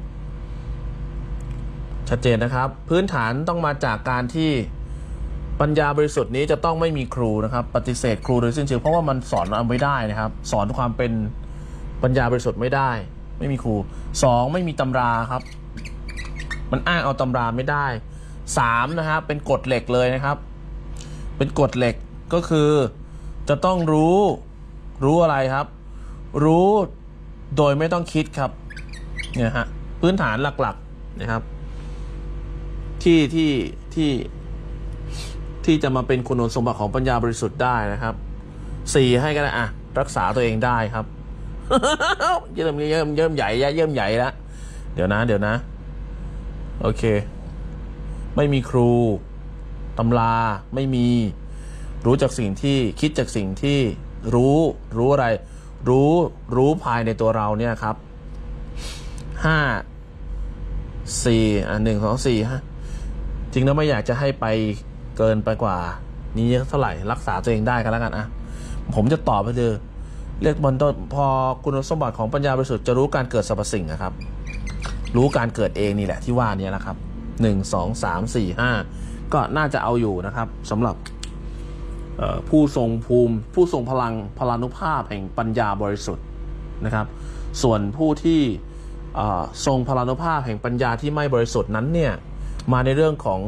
[SPEAKER 1] ชัดเจนนะครับพื้นฐานต้องมาจากการที่ปัญญาบริสุทธิ์นี้จะต้องไม่มีครูนะครับปฏิเสธครูโดยสิ้นเชิงเพราะว่ามันสอนเอาไม่ได้นะครับสอนความเป็นปัญญาบริสุทธิ์ไม่ได้ไม่มีครูสองไม่มีตำราครับมันอ้างเอาตำราไม่ได้สามนะครับเป็นกฎเหล็กเลยนะครับเป็นกฎเหล็กก็คือจะต้องรู้รู้อะไรครับรู้โดยไม่ต้องคิดครับเนี่ยฮะพื้นฐานหลักๆนะครับที่ที่ที่ที่จะมาเป็นคุณสมบัติของปัญญาบริสุทธิ์ได้นะครับสี่ให้ก็ได้อ่ะรักษาตัวเองได้ครับ เยิ่มเยิ่มเยิ่มใหญ่เยิ่มใหญ่แล้วเดี๋ยวนะเดี๋ยวนะโอเคไม่มีครูตำราไม่มีรู้จากสิ่งที่คิดจากสิ่งที่รู้รู้อะไรรู้รู้ภายในตัวเราเนี่ยครับห้าสี่อ่ะหนึ่งสองสี่ฮะจริงแล้วไม่อยากจะให้ไปเกินไปกว่านี้เท่าไหร่รักษาตัวเองได้ก็แล้วกันอ่ะผมจะตอบไปเลยเรียกมันต้นพอคุณสมบัติของปัญญาบริสุทธิ์จะรู้การเกิดสรรพสิ่งนะครับรู้การเกิดเองนี่แหละที่ว่านี้นะครับหนึ่งสองสามสี่ห้าก็น่าจะเอาอยู่นะครับสำหรับผู้ทรงภูมิผู้ทรงพลังพลานุภาพแห่งปัญญาบริสุทธิ์นะครับส่วนผู้ที่ทรงพลานุภาพแห่งปัญญาที่ไม่บริสุทธิ์นั้นเนี่ยมาในเรื่องของ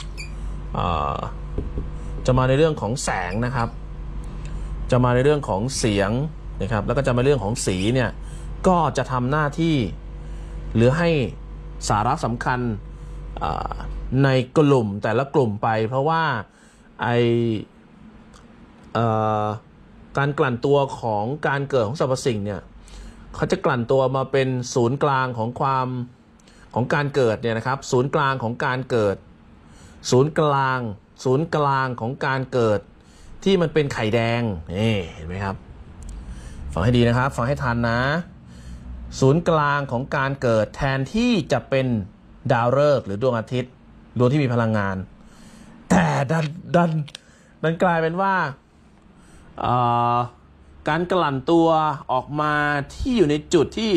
[SPEAKER 1] จะมาในเรื่องของแสงนะครับจะมาในเรื่องของเสียงนะครับแล้วก็จะมาเรื่องของสีเนี่ยก็จะทำหน้าที่หรือให้สาระสำคัญในกลุ่มแต่ละกลุ่มไปเพราะว่าไอการกลั่นตัวของการเกิดของสรรพสิ่งเนี่ยเขาจะกลั่นตัวมาเป็นศูนย์กลางของความของการเกิดเนี่ยนะครับศูนย์กลางของการเกิดศูนย์กลางศูนย์กลางของการเกิดที่มันเป็นไข่แดงนี่เห็นไหมครับฟังให้ดีนะครับฟังให้ทันนะศูนย์กลางของการเกิดแทนที่จะเป็นดาวฤกษ์หรือดวงอาทิตย์ดวงที่มีพลังงานแต่ดันดันดันกลายเป็นว่าการกลั่นตัวออกมาที่อยู่ในจุดที่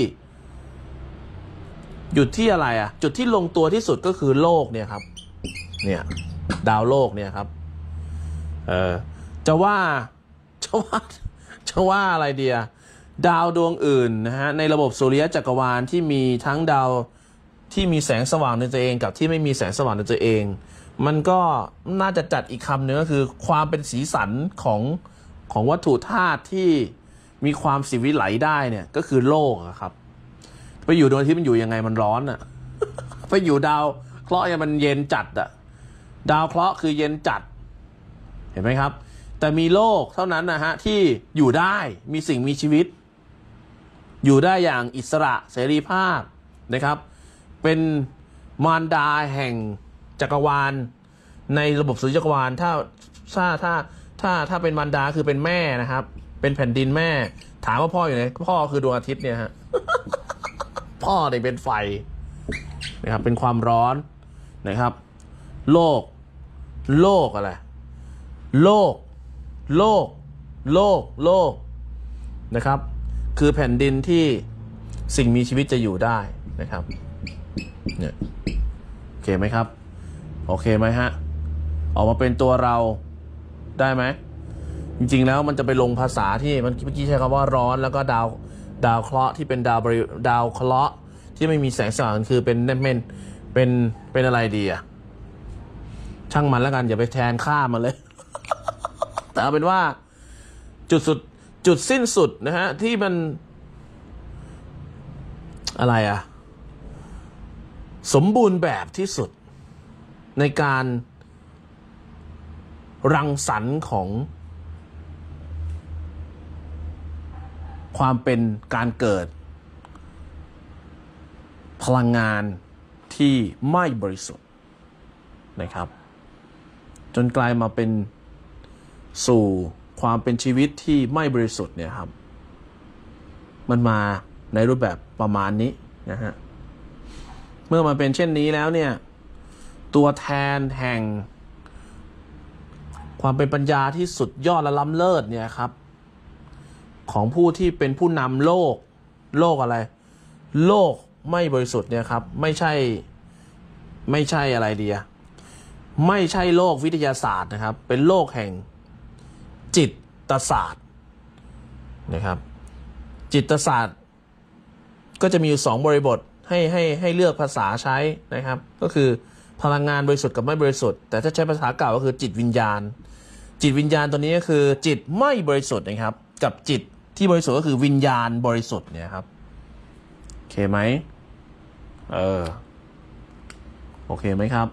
[SPEAKER 1] หยุดที่อะไรอ่ะจุดที่ลงตัวที่สุดก็คือโลกเนี่ยครับเนี่ยดาวโลกเนี่ยครับเออจะว่าจะว่าจะว่าอะไรเดียดาวดวงอื่นนะฮะในระบบสุริยะจักรวาลที่มีทั้งดาวที่มีแสงสว่างในตัวเองกับที่ไม่มีแสงสว่างในตัวเองมันก็น่าจะจัดอีกคำหนึ่งก็คือความเป็นสีสันของของวัตถุธาตุที่มีความสิวิไลได้เนี่ยก็คือโลกครับไปอยู่ดวงอาทิตย์มันอยู่ยังไงมันร้อนอ่ะ ไปอยู่ดาวเคราะห์มันเย็นจัดอ่ะดาวเคราะห์คือเย็นจัดเห็นไหมครับแต่มีโลกเท่านั้นนะฮะที่อยู่ได้มีสิ่งมีชีวิตอยู่ได้อย่างอิสระเสรีภาพนะครับเป็นมารดาแห่งจักรวาลในระบบสุริยะจักรวาลถ้าถ้าถ้าถ้าถ้าเป็นมารดาคือเป็นแม่นะครับเป็นแผ่นดินแม่ถามว่าพ่ออยู่ไหนพ่อคือดวงอาทิตย์เนี่ยฮะ พ่อเนี่ยเป็นไฟนะครับเป็นความร้อนนะครับโลกโลกอะไรโลกโลกโลกโลกนะครับคือแผ่นดินที่สิ่งมีชีวิตจะอยู่ได้นะครับเนี่ยโอเคไหมครับโอเคไหมฮะออกมาเป็นตัวเราได้ไหมจริงๆแล้วมันจะไปลงภาษาที่มันเมื่อกี้ใช้คำว่าร้อนแล้วก็ดาวดาวเคราะห์ที่เป็นดาวดาวเคราะห์ที่ไม่มีแสงสว่างคือเป็นเป็นเป็นเป็นอะไรดีอะช่างมันแล้วกันอย่าไปแทนค่ามันเลย แต่เอาเป็นว่าจุดสุดจุดสิ้นสุดนะฮะที่มันอะไรอะสมบูรณ์แบบที่สุดในการรังสรรค์ของความเป็นการเกิดพลังงานที่ไม่บริสุทธิ์นะครับจนกลายมาเป็นสู่ความเป็นชีวิตที่ไม่บริสุทธิ์เนี่ยครับมันมาในรูปแบบประมาณนี้นะฮะเมื่อมาเป็นเช่นนี้แล้วเนี่ยตัวแทนแห่งความเป็นปัญญาที่สุดยอดและล้ำเลิศเนี่ยครับของผู้ที่เป็นผู้นำโลกโลกอะไรโลกไม่บริสุทธิ์เนี่ยครับไม่ใช่ไม่ใช่อะไรดีอะไม่ใช่โลกวิทยาศาสตร์นะครับเป็นโลกแห่งจิตศาสตร์นะครับจิตศาสตร์ก็จะมีอยู่สองบริบทให้ให้ให้เลือกภาษาใช้นะครับก็คือพลังงานบริสุทธิ์กับไม่บริสุทธิ์แต่ถ้าใช้ภาษาเก่าก็คือจิตวิญญาณจิตวิญญาณตัวนี้ก็คือจิตไม่บริสุทธิ์นะครับกับจิตที่บริสุทธิ์ก็คือวิญญาณบริสุทธิ์เนี่ยครับโอเคไหมเออโอเคไหมครับ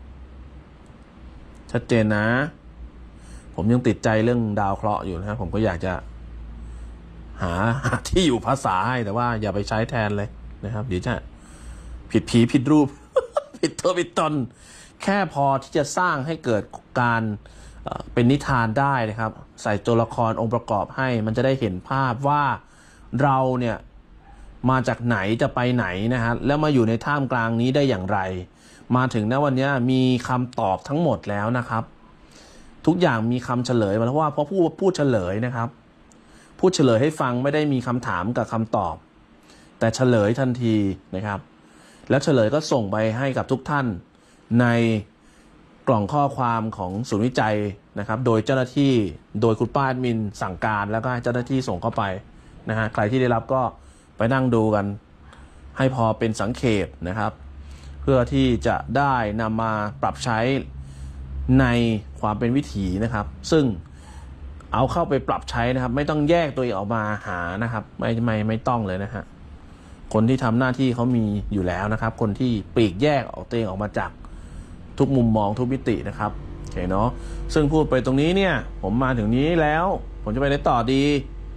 [SPEAKER 1] ชัดเจนนะผมยังติดใจเรื่องดาวเคราะห์อยู่นะครับผมก็อยากจะหาที่อยู่ภาษาให้แต่ว่าอย่าไปใช้แทนเลยนะครับเดี๋ยวจะผิดผีผิดรูป ผิดตัวผิดตนแค่พอที่จะสร้างให้เกิดการเป็นนิทานได้นะครับใส่ตัวละครองค์ประกอบให้มันจะได้เห็นภาพว่าเราเนี่ยมาจากไหนจะไปไหนนะฮะแล้วมาอยู่ในท่ามกลางนี้ได้อย่างไรมาถึงณวันนี้มีคำตอบทั้งหมดแล้วนะครับทุกอย่างมีคำเฉลยมาแล้วว่าเพราะผู้พูดเฉลยนะครับพูดเฉลยให้ฟังไม่ได้มีคำถามกับคำตอบแต่เฉลยทันทีนะครับแล้วเฉลยก็ส่งไปให้กับทุกท่านในกล่องข้อความของศูนย์วิจัยนะครับโดยเจ้าหน้าที่โดยคุณป้าแอดมินสั่งการแล้วก็ให้เจ้าหน้าที่ส่งเข้าไปนะฮะใครที่ได้รับก็ไปนั่งดูกันให้พอเป็นสังเขปนะครับเพื่อที่จะได้นำมาปรับใช้ในความเป็นวิถีนะครับซึ่งเอาเข้าไปปรับใช้นะครับไม่ต้องแยกตัวเองออกมาหานะครับไม่ไม่ไม่ต้องเลยนะฮะคนที่ทำหน้าที่เขามีอยู่แล้วนะครับคนที่ปลีกแยกออกตัวเองออกมาจากทุกมุมมองทุกมิตินะครับโอเคเนาะซึ่งพูดไปตรงนี้เนี่ยผมมาถึงนี้แล้วผมจะไปไหนต่อดี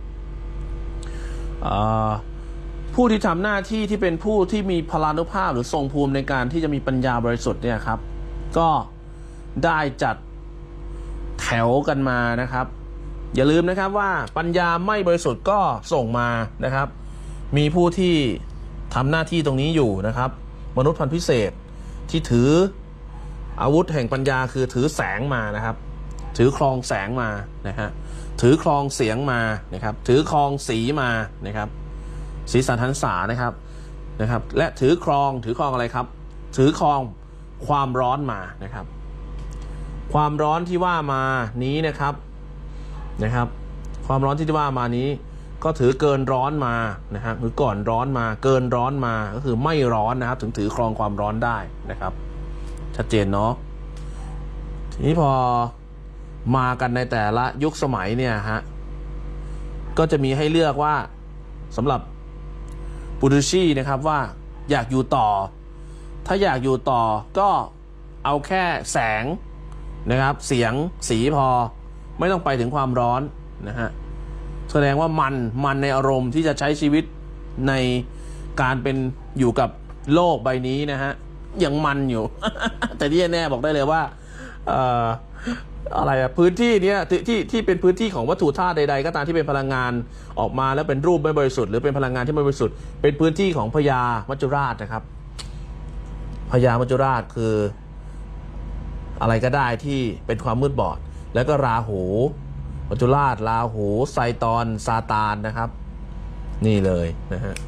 [SPEAKER 1] ผู้ที่ทำหน้าที่ที่เป็นผู้ที่มีพลานุภาพหรือทรงภูมิในการที่จะมีปัญญาบริสุทธิ์เนี่ยครับก็ได้จัดแถวกันมานะครับอย่าลืมนะครับว่าปัญญาไม่บริสุทธิ์ก็ส่งมานะครับมีผู้ที่ทำหน้าที่ตรงนี้อยู่นะครับมนุษย์พันธุ์พิเศษที่ถืออาวุธแห่งปัญญาคือถือแสงมานะครับถือครองแสงมานะฮะถือครองเสียงมานะครับถือครองสีมานะครับสีสันหันษานะครับนะครับและถือครองถือครองอะไรครับถือครองความร้อนมานะครับความร้อนที่ว่ามานี้นะครับนะครับความร้อนที่ว่ามานี้ก็ถือเกินร้อนมานะครับหรือก่อนร้อนมาเกินร้อนมาก็คือไม่ร้อนนะครับถึงถือครองความร้อนได้นะครับชัดเจนเนาะทีนี้พอมากันในแต่ละยุคสมัยเนี่ยฮะก็จะมีให้เลือกว่าสำหรับปุถุชีนะครับว่าอยากอยู่ต่อถ้าอยากอยู่ต่อก็เอาแค่แสงนะครับเสียงสีพอไม่ต้องไปถึงความร้อนนะฮะแสดงว่ามันมันในอารมณ์ที่จะใช้ชีวิตในการเป็นอยู่กับโลกใบนี้นะฮะยังมันอยู่ แต่ที่แน่บอกได้เลยว่าเอ่ออะไรอะพื้นที่เนี้ยที่ที่เป็นพื้นที่ของวัตถุธาตุใดๆก็ตามที่เป็นพลังงานออกมาแล้วเป็นรูปไม่บริสุทธิ์หรือเป็นพลังงานที่ไม่บริสุทธิ์เป็นพื้นที่ของพญามัจจุราชนะครับพญามัจจุราชคืออะไรก็ได้ที่เป็นความมืดบอดแล้วก็ราหูมัจจุราชราหูไซตอนซาตานนะครับนี่เลยนะฮะ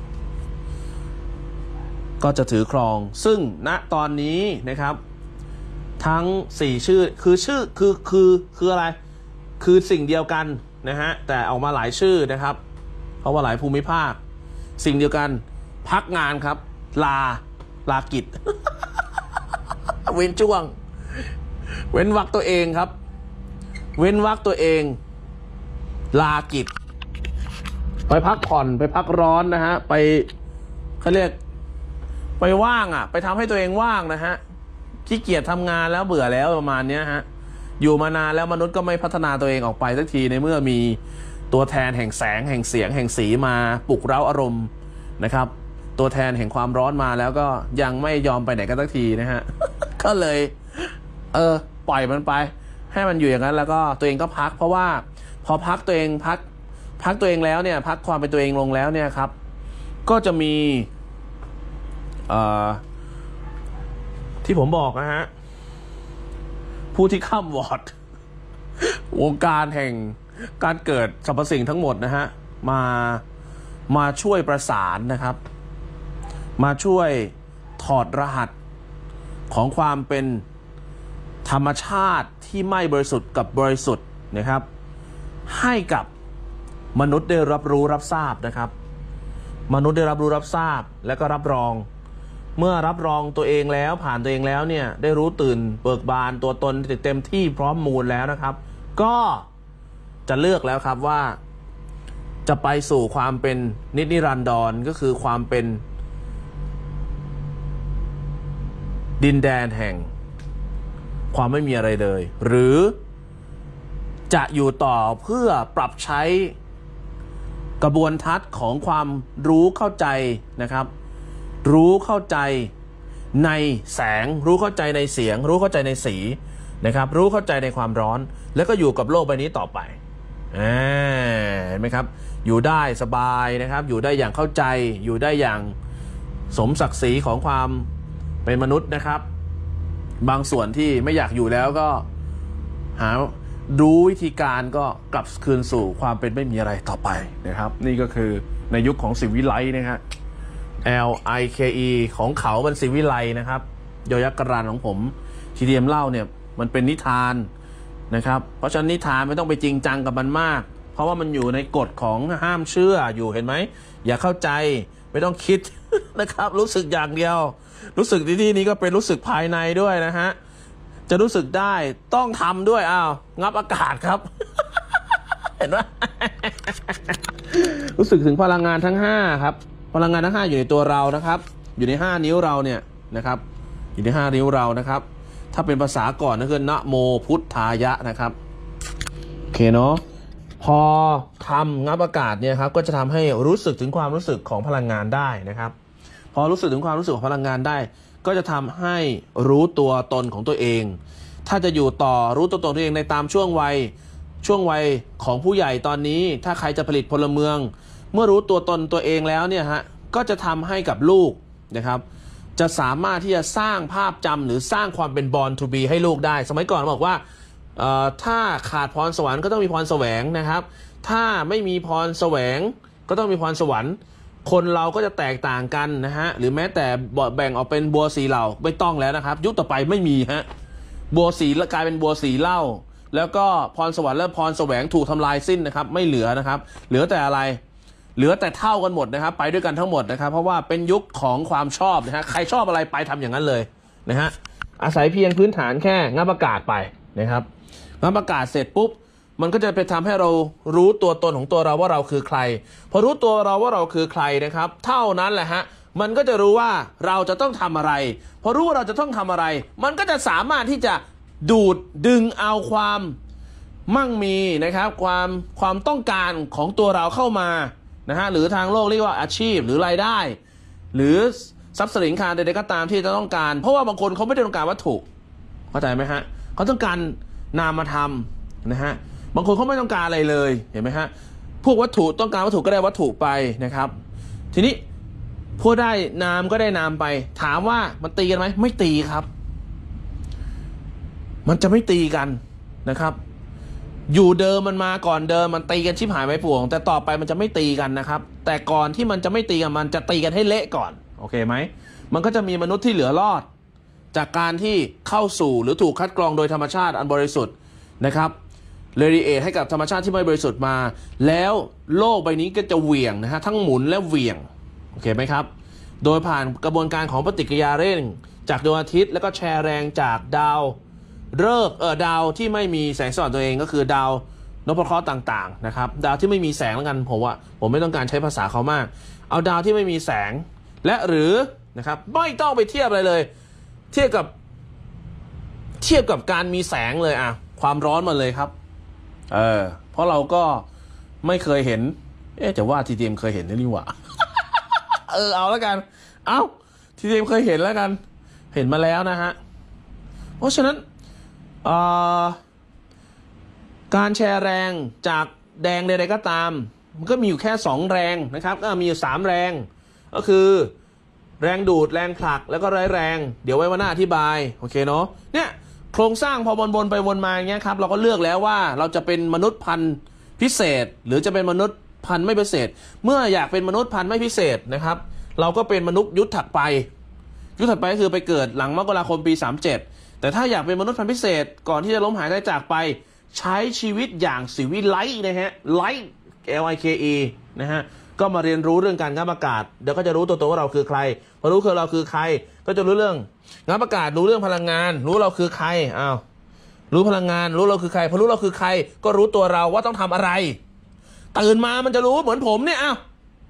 [SPEAKER 1] ก็จะถือครองซึ่งณตอนนี้นะครับทั้งสี่ชื่อคือชื่อคือคือคืออะไรคือสิ่งเดียวกันนะฮะแต่ออกมาหลายชื่อนะครับเพราะว่าหลายภูมิภาคสิ่งเดียวกันพักงานครับลาลากิจ เว้นช่วงเว้นวรรคตัวเองครับเว้นวรรคตัวเองลากิจไปพักผ่อนไปพักร้อนนะฮะไปเขาเรียกไปว่างอ่ะไปทำให้ตัวเองว่างนะฮะขี้เกียจทำงานแล้วเบื่อแล้วประมาณนี้ฮะอยู่มานานแล้วมนุษย์ก็ไม่พัฒนาตัวเองออกไปสักทีในเมื่อมีตัวแทนแห่งแสงแห่งเสียงแห่งสีมาปลุกเร้าอารมณ์นะครับตัวแทนแห่งความร้อนมาแล้วก็ยังไม่ยอมไปไหนกันสักทีนะฮะ ก็เลยเออปล่อยมันไปให้มันอยู่อย่างนั้นแล้วก็ตัวเองก็พักเพราะว่าพอพักตัวเองพักพักตัวเองแล้วเนี่ยพักความเป็นตัวเองลงแล้วเนี่ยครับก็จะมีเอ่อที่ผมบอกนะฮะผู้ที่ข้ามวอร์ดวงการแห่งการเกิดสรรพสิ่งทั้งหมดนะฮะมามาช่วยประสานนะครับมาช่วยถอดรหัสของความเป็นธรรมชาติที่ไม่บริสุทธิ์กับบริสุทธิ์นะครับให้กับมนุษย์ได้รับรู้รับทราบนะครับมนุษย์ได้รับรู้รับทราบและก็รับรองเมื่อรับรองตัวเองแล้วผ่านตัวเองแล้วเนี่ยได้รู้ตื่นเบิกบานตัวตนเต็มที่พร้อมมูลแล้วนะครับก็จะเลือกแล้วครับว่าจะไปสู่ความเป็นนิจนิรันดรก็คือความเป็นดินแดนแห่งความไม่มีอะไรเลยหรือจะอยู่ต่อเพื่อปรับใช้กระบวนทัศน์ของความรู้เข้าใจนะครับรู้เข้าใจในแสงรู้เข้าใจในเสียงรู้เข้าใจในสีนะครับรู้เข้าใจในความร้อนแล้วก็อยู่กับโลกใบนี้ต่อไปเห็นไหมครับอยู่ได้สบายนะครับอยู่ได้อย่างเข้าใจอยู่ได้อย่างสมศักดิ์ศรีของความเป็นมนุษย์นะครับบางส่วนที่ไม่อยากอยู่แล้วก็หารู้วิธีการก็กลับคืนสู่ความเป็นไม่มีอะไรต่อไปนะครับนี่ก็คือในยุคของศิวิไลนะครับ L I K E ของเขาเป็นศิวิไลนะครับยอยักษ์กรานของผมทีเดียมเล่าเนี่ยมันเป็นนิทานนะครับเพราะฉะนั้นนิทานไม่ต้องไปจริงจังกับมันมากเพราะว่ามันอยู่ในกฎของห้ามเชื่ออยู่เห็นไหมอย่าเข้าใจไม่ต้องคิด นะครับรู้สึกอย่างเดียวรู้สึกที่ที่นี้ก็เป็นรู้สึกภายในด้วยนะฮะจะรู้สึกได้ต้องทำด้วยอ้าวงับอากาศครับ เห็นไหม รู้สึกถึงพลังงานทั้งห้าครับพลังงานทั้งห้าอยู่ในตัวเรานะครับอยู่ในห้านิ้วเราเนี่ยนะครับอยู่ในห้านิ้วเรานะครับถ้าเป็นภาษาก่อนก็คือนะโมพุทธายะนะครับโอเคเนาะพอทำงับอากาศเนี่ยครับก็จะทำให้รู้สึกถึงความรู้สึกของพลังงานได้นะครับพอรู้สึกถึงความรู้สึกของพลังงานได้ก็จะทำให้รู้ตัวตนของตัวเองถ้าจะอยู่ต่อรู้ตัวตนตัวเองในตามช่วงวัยช่วงวัยของผู้ใหญ่ตอนนี้ถ้าใครจะผลิตพลเมืองเมื่อรู้ตัวตนตัวเองแล้วเนี่ยฮะก็จะทำให้กับลูกนะครับจะสามารถที่จะสร้างภาพจำหรือสร้างความเป็น born to be ให้ลูกได้สมัยก่อนบอกว่าถ้าขาดพรสวรรค์ก็ต้องมีพรแสวงนะครับถ้าไม่มีพรแสวงก็ต้องมีพรสวรรค์คนเราก็จะแตกต่างกันนะฮะหรือแม้แต่แบ่งออกเป็นบัวสีเหล่าไม่ต้องแล้วนะครับยุคต่อไปไม่มีฮะบัวสีกลายเป็นบัวสีเหล้าแล้วก็พรสวรรค์และพรแสวงถูกทำลายสิ้นนะครับไม่เหลือนะครับเหลือแต่อะไรเหลือแต่เท่ากันหมดนะครับไปด้วยกันทั้งหมดนะครับเพราะว่าเป็นยุคของความชอบนะฮะใครชอบอะไรไปทำอย่างนั้นเลยนะฮะอาศัยเพียงพื้นฐานแค่งับอากาศไปนะครับงับอากาศเสร็จปุ๊บมันก็จะไปทำให้เรารู้ตัวตนของตัวเราว่าเราคือใครพอรู้ตัวเราว่าเราคือใครนะครับเท่านั้นแหละฮะมันก็จะรู้ว่าเราจะต้องทำอะไรพอรู้ว่าเราจะต้องทำอะไรมันก็จะสามารถที่จะดูดดึงเอาความมั่งมีนะครับความความต้องการของตัวเราเข้ามานะฮะหรือทางโลกเรียกว่าอาชีพหรือรายได้หรือทรัพย์สินคารใดๆก็ตามที่จะต้องการเพราะว่าบางคนเขาไม่ได้ต้องการวัตถุเข้าใจไหมฮะเขาต้องการนามธรรมนะฮะบางคนเขาไม่ต้องการอะไรเลยเห็นไหมฮะพวกวัตถุต้องการวัตถุก็ได้วัตถุไปนะครับทีนี้พวกได้นามก็ได้นามไปถามว่ามันตีกันไหมไม่ตีครับมันจะไม่ตีกันนะครับอยู่เดิมมันมาก่อนเดิมมันตีกันชิบหายไม่ป่วงแต่ต่อไปมันจะไม่ตีกันนะครับแต่ก่อนที่มันจะไม่ตีกันมันจะตีกันให้เละก่อนโอเคไหมมันก็จะมีมนุษย์ที่เหลือรอดจากการที่เข้าสู่หรือถูกคัดกรองโดยธรรมชาติอันบริสุทธิ์นะครับเรดิเอทให้กับธรรมชาติที่ไม่บริสุทธิ์มาแล้วโลกใบนี้ก็จะเหวี่ยงนะฮะทั้งหมุนและเหวี่ยงโอเคไหมครับโดยผ่านกระบวนการของปฏิกิริยาเร่งจากดวงอาทิตย์แล้วก็แชร์แรงจากดาวฤกษ์เออดาวที่ไม่มีแสงสว่างตัวเองก็คือดาวนพเคราะห์ต่างๆนะครับดาวที่ไม่มีแสงแล้วกันผมว่าผมไม่ต้องการใช้ภาษาเขามากเอาดาวที่ไม่มีแสงและหรือนะครับไม่ต้องไปเทียบอะไรเลยเทียบกับเทียบกับการมีแสงเลยอ่ะความร้อนมาเลยครับเออเพราะเราก็ไม่เคยเห็นเอ๊ะจะว่าทีทีเอ็มเคยเห็นนี่หว่า เออเอาแล้วกันเอ้าทีทีเอ็มเคยเห็นแล้วกันเห็นมาแล้วนะฮะเพราะฉะนั้นการแชร์แรงจากแดงใดๆก็ตามมันก็มีอยู่แค่สองแรงนะครับก็มีอยู่สามแรงก็คือแรงดูดแรงผลักแล้วก็แรงแรงเดี๋ยวไว้วันหน้าอธิบายโอเคเนาะเนี่ยโครงสร้างพอวนๆไปวนมาอย่างเงี้ยครับเราก็เลือกแล้วว่าเราจะเป็นมนุษย์พันธุ์พิเศษหรือจะเป็นมนุษย์พันธุ์ไม่พิเศษเมื่ออยากเป็นมนุษย์พันธุ์ไม่พิเศษนะครับเราก็เป็นมนุษย์ยุคถัดไปยุคถัดไปก็คือไปเกิดหลังมกราคมปีสามสิบเจ็ดแต่ถ้าอยากเป็นมนุษย์พันธุ์พิเศษก่อนที่จะล้มหายตายจากไปใช้ชีวิตอย่างสิวิไลท์นะฮะไลท์ L I K E นะฮะก็มาเรียนรู้เรื่องการงับอากาศเดี๋ยวก็จะรู้ตัวตนว่าเราคือใครพอรู้คือเราคือใครก็จะรู้เรื่องงับอากาศรู้เรื่องพลังงานรู้เราคือใครอ้าวรู้พลังงานรู้เราคือใครพอรู้เราคือใครก็รู้ตัวเราว่าต้องทำอะไรตื่นมามันจะรู้เหมือนผมเนี่ยอ้าว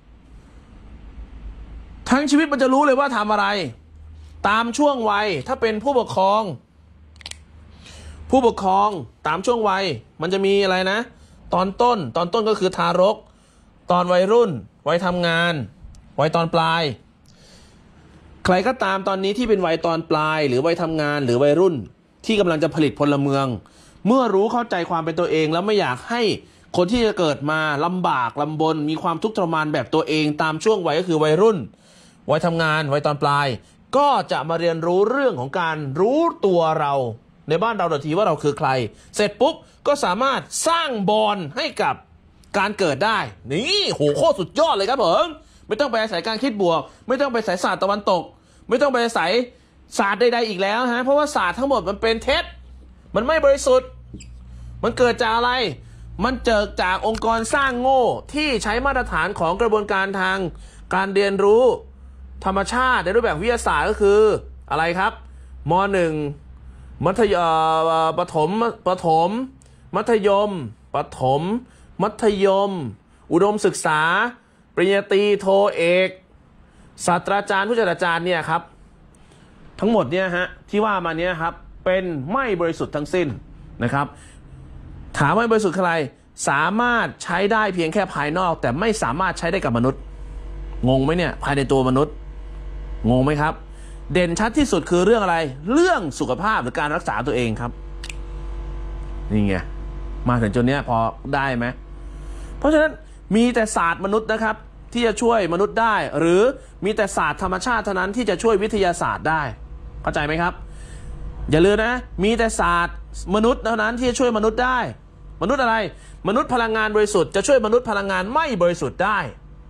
[SPEAKER 1] ทั้งชีวิตมันจะรู้เลยว่าทำอะไรตามช่วงวัยถ้าเป็นผู้ปกครองผู้ปกครองตามช่วงวัยมันจะมีอะไรนะตอนต้นตอนต้นก็คือทารกตอนวัยรุ่นวัยทำงานวัยตอนปลายใครก็ตามตอนนี้ที่เป็นวัยตอนปลายหรือวัยทำงานหรือวัยรุ่นที่กำลังจะผลิตพลเมืองเมื่อรู้เข้าใจความเป็นตัวเองแล้วไม่อยากให้คนที่จะเกิดมาลำบากลำบนมีความทุกข์ทรมานแบบตัวเองตามช่วงวัยก็คือวัยรุ่นวัยทำงานวัยตอนปลายก็จะมาเรียนรู้เรื่องของการรู้ตัวเราในบ้านเราเดี๋ยวทีว่าเราคือใครเสร็จปุ๊บก็สามารถสร้างบอนให้กับการเกิดได้นี่โหโคตรสุดยอดเลยครับผมไม่ต้องไปอาศัยการคิดบวกไม่ต้องไปอาศัยศาสตร์ตะวันตกไม่ต้องไปอาศัยศาสตร์ใดๆอีกแล้วฮะเพราะว่าศาสตร์ทั้งหมดมันเป็นเท็จมันไม่บริสุทธิ์มันเกิดจากอะไรมันเกิดจากองค์กรสร้างโง่ที่ใช้มาตรฐานของกระบวนการทางการเรียนรู้ธรรมชาติในรูปแบบวิทยาศาสตร์ก็คืออะไรครับม.หนึ่ง มัธยมประถมประถมมัธยมประถมมัธยมอุดมศึกษาปริญญาตรีโทเอกศาสตราจารย์ผู้ช่วยศาสตราจารย์เนี่ยครับทั้งหมดเนี่ยฮะที่ว่ามาเนี่ยครับเป็นไม่บริสุทธิ์ทั้งสิ้นนะครับถามว่าบริสุทธิ์อะไรสามารถใช้ได้เพียงแค่ภายนอกแต่ไม่สามารถใช้ได้กับมนุษย์งงไหมเนี่ยภายในตัวมนุษย์งงไหมครับเด่นชัดที่สุดคือเรื่องอะไรเรื่องสุขภาพหรือการรักษาตัวเองครับนี่ไงมาถึงจุดนี้พอได้ไหมเพราะฉะนั้นมีแต่ศาสตร์มนุษย์นะครับที่จะช่วยมนุษย์ได้หรือมีแต่ศาสตร์ธรรมชาติเท่านั้นที่จะช่วยวิทยาศาสตร์ได้เข้าใจไหมครับอย่าลืมนะมีแต่ศาสตร์มนุษย์เท่านั้นที่จะช่วยมนุษย์ได้มนุษย์อะไรมนุษย์พลังงานบริสุทธิ์จะช่วยมนุษย์พลังงานไม่บริสุทธิ์ได้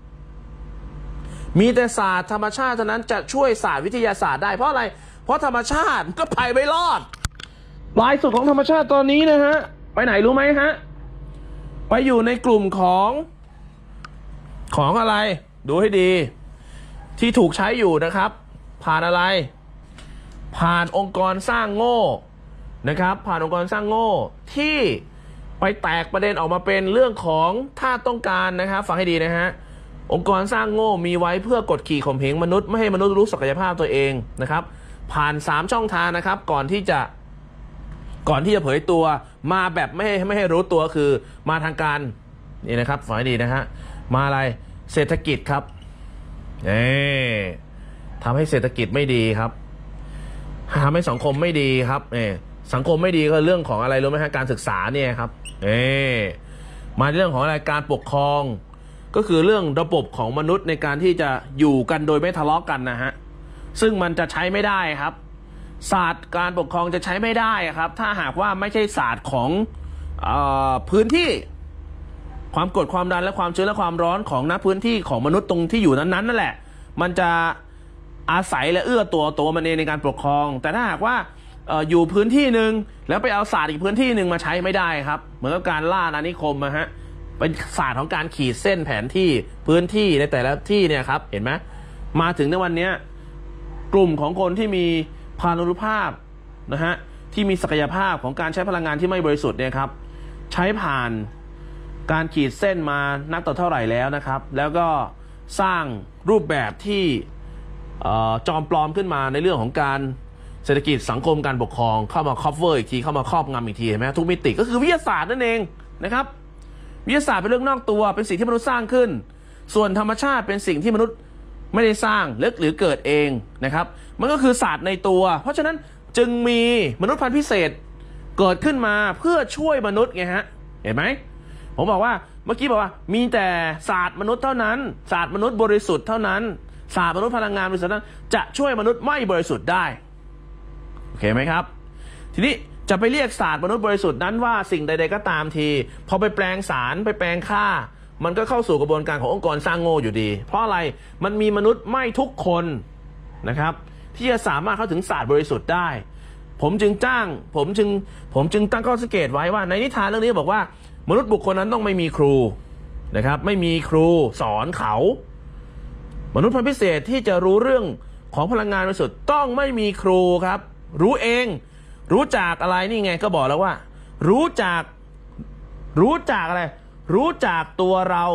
[SPEAKER 1] มีแต่ศาสตร์ธรรมชาติเท่านั้นจะช่วยศาสตร์วิทยาศาสตร์ได้เพราะอะไรเพราะธรรมชาติก็ไปไม่รอดปลายสุดของธรรมชาติตอนนี้นะฮะไปไหนรู้ไหมฮะไปอยู่ในกลุ่มของของอะไรดูให้ดีที่ถูกใช้อยู่นะครับผ่านอะไรผ่านองค์กรสร้างโง่นะครับผ่านองค์กรสร้างโง่ที่ไปแตกประเด็นออกมาเป็นเรื่องของถ้าต้องการนะครับฟังให้ดีนะฮะองค์กรสร้างโง่มีไว้เพื่อกดขี่ข่มเหงมนุษย์ไม่ให้มนุษย์รู้ศักยภาพตัวเองนะครับผ่านสามช่องทางนะครับก่อนที่จะก่อนที่จะเผยตัวมาแบบไม่ให้ไม่ให้รู้ตัวคือมาทางการนี่นะครับฟังให้ดีนะฮะมาอะไรเศรษฐกิจครับเอ๊ทำให้เศรษฐกิจไม่ดีครับทำให้สังคมไม่ดีครับเอ๊สังคมไม่ดีก็เรื่องของอะไรรู้ไหมฮะการศึกษาเนี่ยครับเอ๊มาเรื่องของอะไรการปกครองก็คือเรื่องระบบของมนุษย์ในการที่จะอยู่กันโดยไม่ทะเลาะกันนะฮะซึ่งมันจะใช้ไม่ได้ครับศาสตร์การปกครองจะใช้ไม่ได้ครับถ้าหากว่าไม่ใช่ศาสตร์ของเอ่อพื้นที่ความกดความดันและความชื้นและความร้อนของณพื้นที่ของมนุษย์ตรงที่อยู่นั้นๆนั่นแหละมันจะอาศัยและเอื้อตัวตัวมันเองในการปกครองแต่ถ้าหากว่าเอ่ออยู่พื้นที่หนึ่งแล้วไปเอาศาสตร์อีกพื้นที่หนึ่งมาใช้ไม่ได้ครับเหมือนกับการล่าอาณานิคมนะฮะเป็นศาสตร์ของการขีดเส้นแผนที่พื้นที่ในแต่ละที่เนี่ยครับเห็นไหมมาถึงในวันนี้กลุ่มของคนที่มีพานุภาพนะฮะที่มีศักยภาพของการใช้พลังงานที่ไม่บริสุทธิ์เนี่ยครับใช้ผ่านการขีดเส้นมานับต่อเท่าไหร่แล้วนะครับแล้วก็สร้างรูปแบบที่จอมปลอมขึ้นมาในเรื่องของการเศรษฐกิจสังคมการปกครองเข้ามาครอบเวอร์อีกทีเข้ามาครอบงำอีกทีเห็นไหมทุกมิติก็คือวิทยาศาสตร์นั่นเองนะครับวิทยาศาสตร์เป็นเรื่องนอกตัวเป็นสิ่งที่มนุษย์สร้างขึ้นส่วนธรรมชาติเป็นสิ่งที่มนุษย์ไม่ได้สร้างหรือหรือเกิดเองนะครับมันก็คือศาสตร์ในตัวเพราะฉะนั้นจึงมีมนุษย์พันธุ์พิเศษเกิดขึ้นมาเพื่อช่วยมนุษย์ไงฮะเห็นไหมผมบอกว่าเมื่อกี้บอกว่ามีแต่ศาสตร์มนุษย์เท่านั้นศาสตร์มนุษย์บริสุทธิ์เท่านั้นศาสตร์มนุษย์พลังงานบริสุทธิ์นั้นจะช่วยมนุษย์ไม่บริสุทธิ์ได้โอเคไหมครับทีนี้จะไปเรียกศาสตร์มนุษย์บริสุทธิ์นั้นว่าสิ่งใดๆก็ตามทีพอไปแปลงสารไปแปลงค่ามันก็เข้าสู่กระบวนการขององค์กรสร้างโง่อยู่ดีเพราะอะไรมันมีมนุษย์ไม่ทุกคนนะครับที่จะสามารถเข้าถึงศาสตร์บริสุทธิ์ได้ผมจึงจ้างผมจึงผมจึงตั้งข้อสังเกตไว้ว่าในนิทานเรื่องนี้บอกว่ามนุษย์บุคคลนั้นต้องไม่มีครูนะครับไม่มีครูสอนเขามนุษย์พันธุ์พิเศษที่จะรู้เรื่องของพลังงานบริสุทธิ์ต้องไม่มีครูครับรู้เองรู้จากอะไรนี่ไงก็บอกแล้วว่ารู้จากรู้จากอะไรรู้จากตัวเรา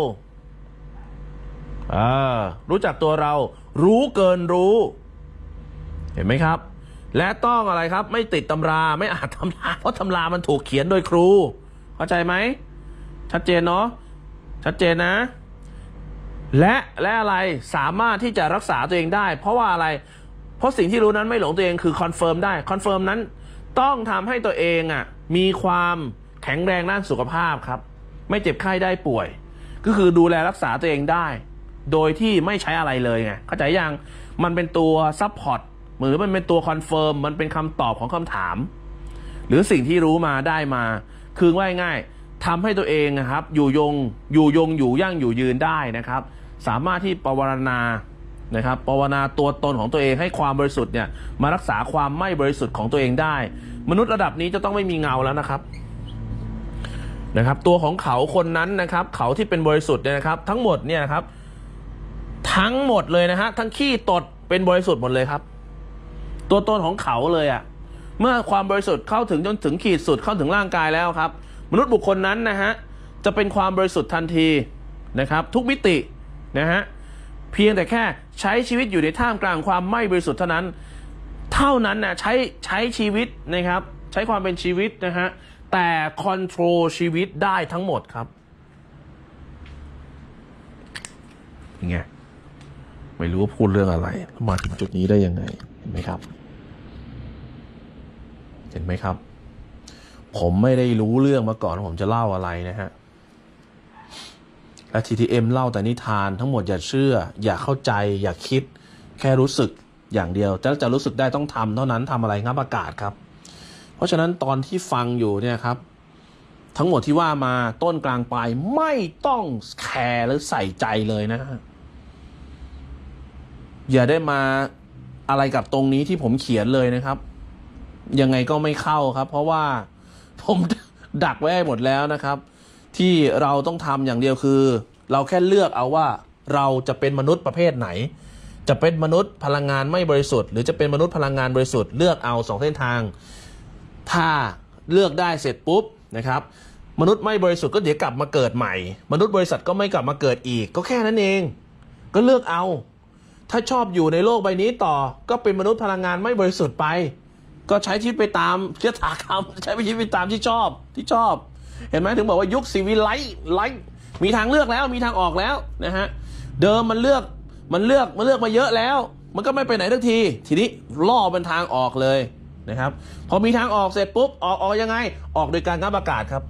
[SPEAKER 1] อ่ารู้จักตัวเรารู้เกินรู้เห็นไหมครับและต้องอะไรครับไม่ติดตำราไม่อ่านตำราเพราะตำรามันถูกเขียนโดยครูเข้าใจไหมชัดเจนเนาะชัดเจนนะและและอะไรสามารถที่จะรักษาตัวเองได้เพราะว่าอะไรเพราะสิ่งที่รู้นั้นไม่หลงตัวเองคือคอนเฟิร์มได้คอนเฟิร์มนั้นต้องทำให้ตัวเองอ่ะมีความแข็งแรงด้านสุขภาพครับไม่เจ็บไข้ได้ป่วยก็คือดูแลรักษาตัวเองได้โดยที่ไม่ใช้อะไรเลยไงเข้าใจยังมันเป็นตัวซัพพอร์ตหรือมันเป็นตัวคอนเฟิร์มมันเป็นคำตอบของคำถามหรือสิ่งที่รู้มาได้มาคือว่าง่ายทำให้ตัวเองนะครับอยู่ยงอยู่ยงอยู่ยั่งอยู่ยืนได้นะครับสามารถที่ปวารณานะครับปวารณาตัวตนของตัวเองให้ความบริสุทธิ์เนี่ยมารักษาความไม่บริสุทธิ์ของตัวเองได้มนุษย์ระดับนี้จะต้องไม่มีเงาแล้วนะครับนะครับตัวของเขาคนนั้นนะครับเขาที่เป็นบริสุทธิ์เนี่ยนะครับทั้งหมดเนี่ยนะครับทั้งหมดเลยนะฮะทั้งขี้ตดเป็นบริสุทธิ์หมดเลยครับตัวตนของเขาเลยอ่ะเมื่อความบริสุทธิ์เข้าถึงจนถึงขีดสุดเข้าถึงร่างกายแล้วครับมนุษย์บุคคลนั้นนะฮะจะเป็นความบริสุทธิ์ทันทีนะครับทุกมิตินะฮะเพียงแต่แค่ใช้ชีวิตอยู่ในท่ามกลางความไม่บริสุทธิ์เท่านั้นเท่านั้นนะใช้ใช้ชีวิตนะครับใช้ความเป็นชีวิตนะฮะแต่คอนโทรลชีวิตได้ทั้งหมดครับยังไงไม่รู้ว่าพูดเรื่องอะไรมาถึงจุดนี้ได้ยังไงเห็นไหมครับเห็นไหมครับผมไม่ได้รู้เรื่องมาก่อนผมจะเล่าอะไรนะฮะและ ที ที เอ็ม เล่าแต่นิทานทั้งหมดอย่าเชื่ออย่าเข้าใจอย่าคิดแค่รู้สึกอย่างเดียวจะจะรู้สึกได้ต้องทำเท่านั้นทำอะไรงับอากาศครับเพราะฉะนั้นตอนที่ฟังอยู่เนี่ยครับทั้งหมดที่ว่ามาต้นกลางปลายไม่ต้องแคร์หรือใส่ใจเลยนะฮะอย่าได้มาอะไรกับตรงนี้ที่ผมเขียนเลยนะครับยังไงก็ไม่เข้าครับเพราะว่าผมดักไว้ให้หมดแล้วนะครับที่เราต้องทำอย่างเดียวคือเราแค่เลือกเอาว่าเราจะเป็นมนุษย์ประเภทไหนจะเป็นมนุษย์พลังงานไม่บริสุทธิ์หรือจะเป็นมนุษย์พลังงานบริสุทธิ์เลือกเอาสองเส้นทางถ้าเลือกได้เสร็จปุ๊บนะครับมนุษย์ไม่บริสุทธิ์ก็เดี๋ยวกลับมาเกิดใหม่มนุษย์บริษัทก็ไม่กลับมาเกิดอีกก็แค่นั้นเองก็เลือกเอาถ้าชอบอยู่ในโลกใบนี้ต่อก็เป็นมนุษย์พลังงานไม่บริสุทธิ์ไปก็ใช้ชีวิตไปตามยถากรรมใช้ชีวิตไปตามที่ชอบที่ชอบเห็นไหมถึงบอกว่ายุคซีวิไลท์ไลท์มีทางเลือกแล้วมีทางออกแล้วนะฮะเดิมมันเลือกมันเลือกมันเลือกมาเยอะแล้วมันก็ไม่ไปไหนทันทีทีนี้ล่อเป็นทางออกเลยนะครับพอมีทางออกเสร็จปุ๊บออกออกยังไงออกโดยการงับอากาศครับ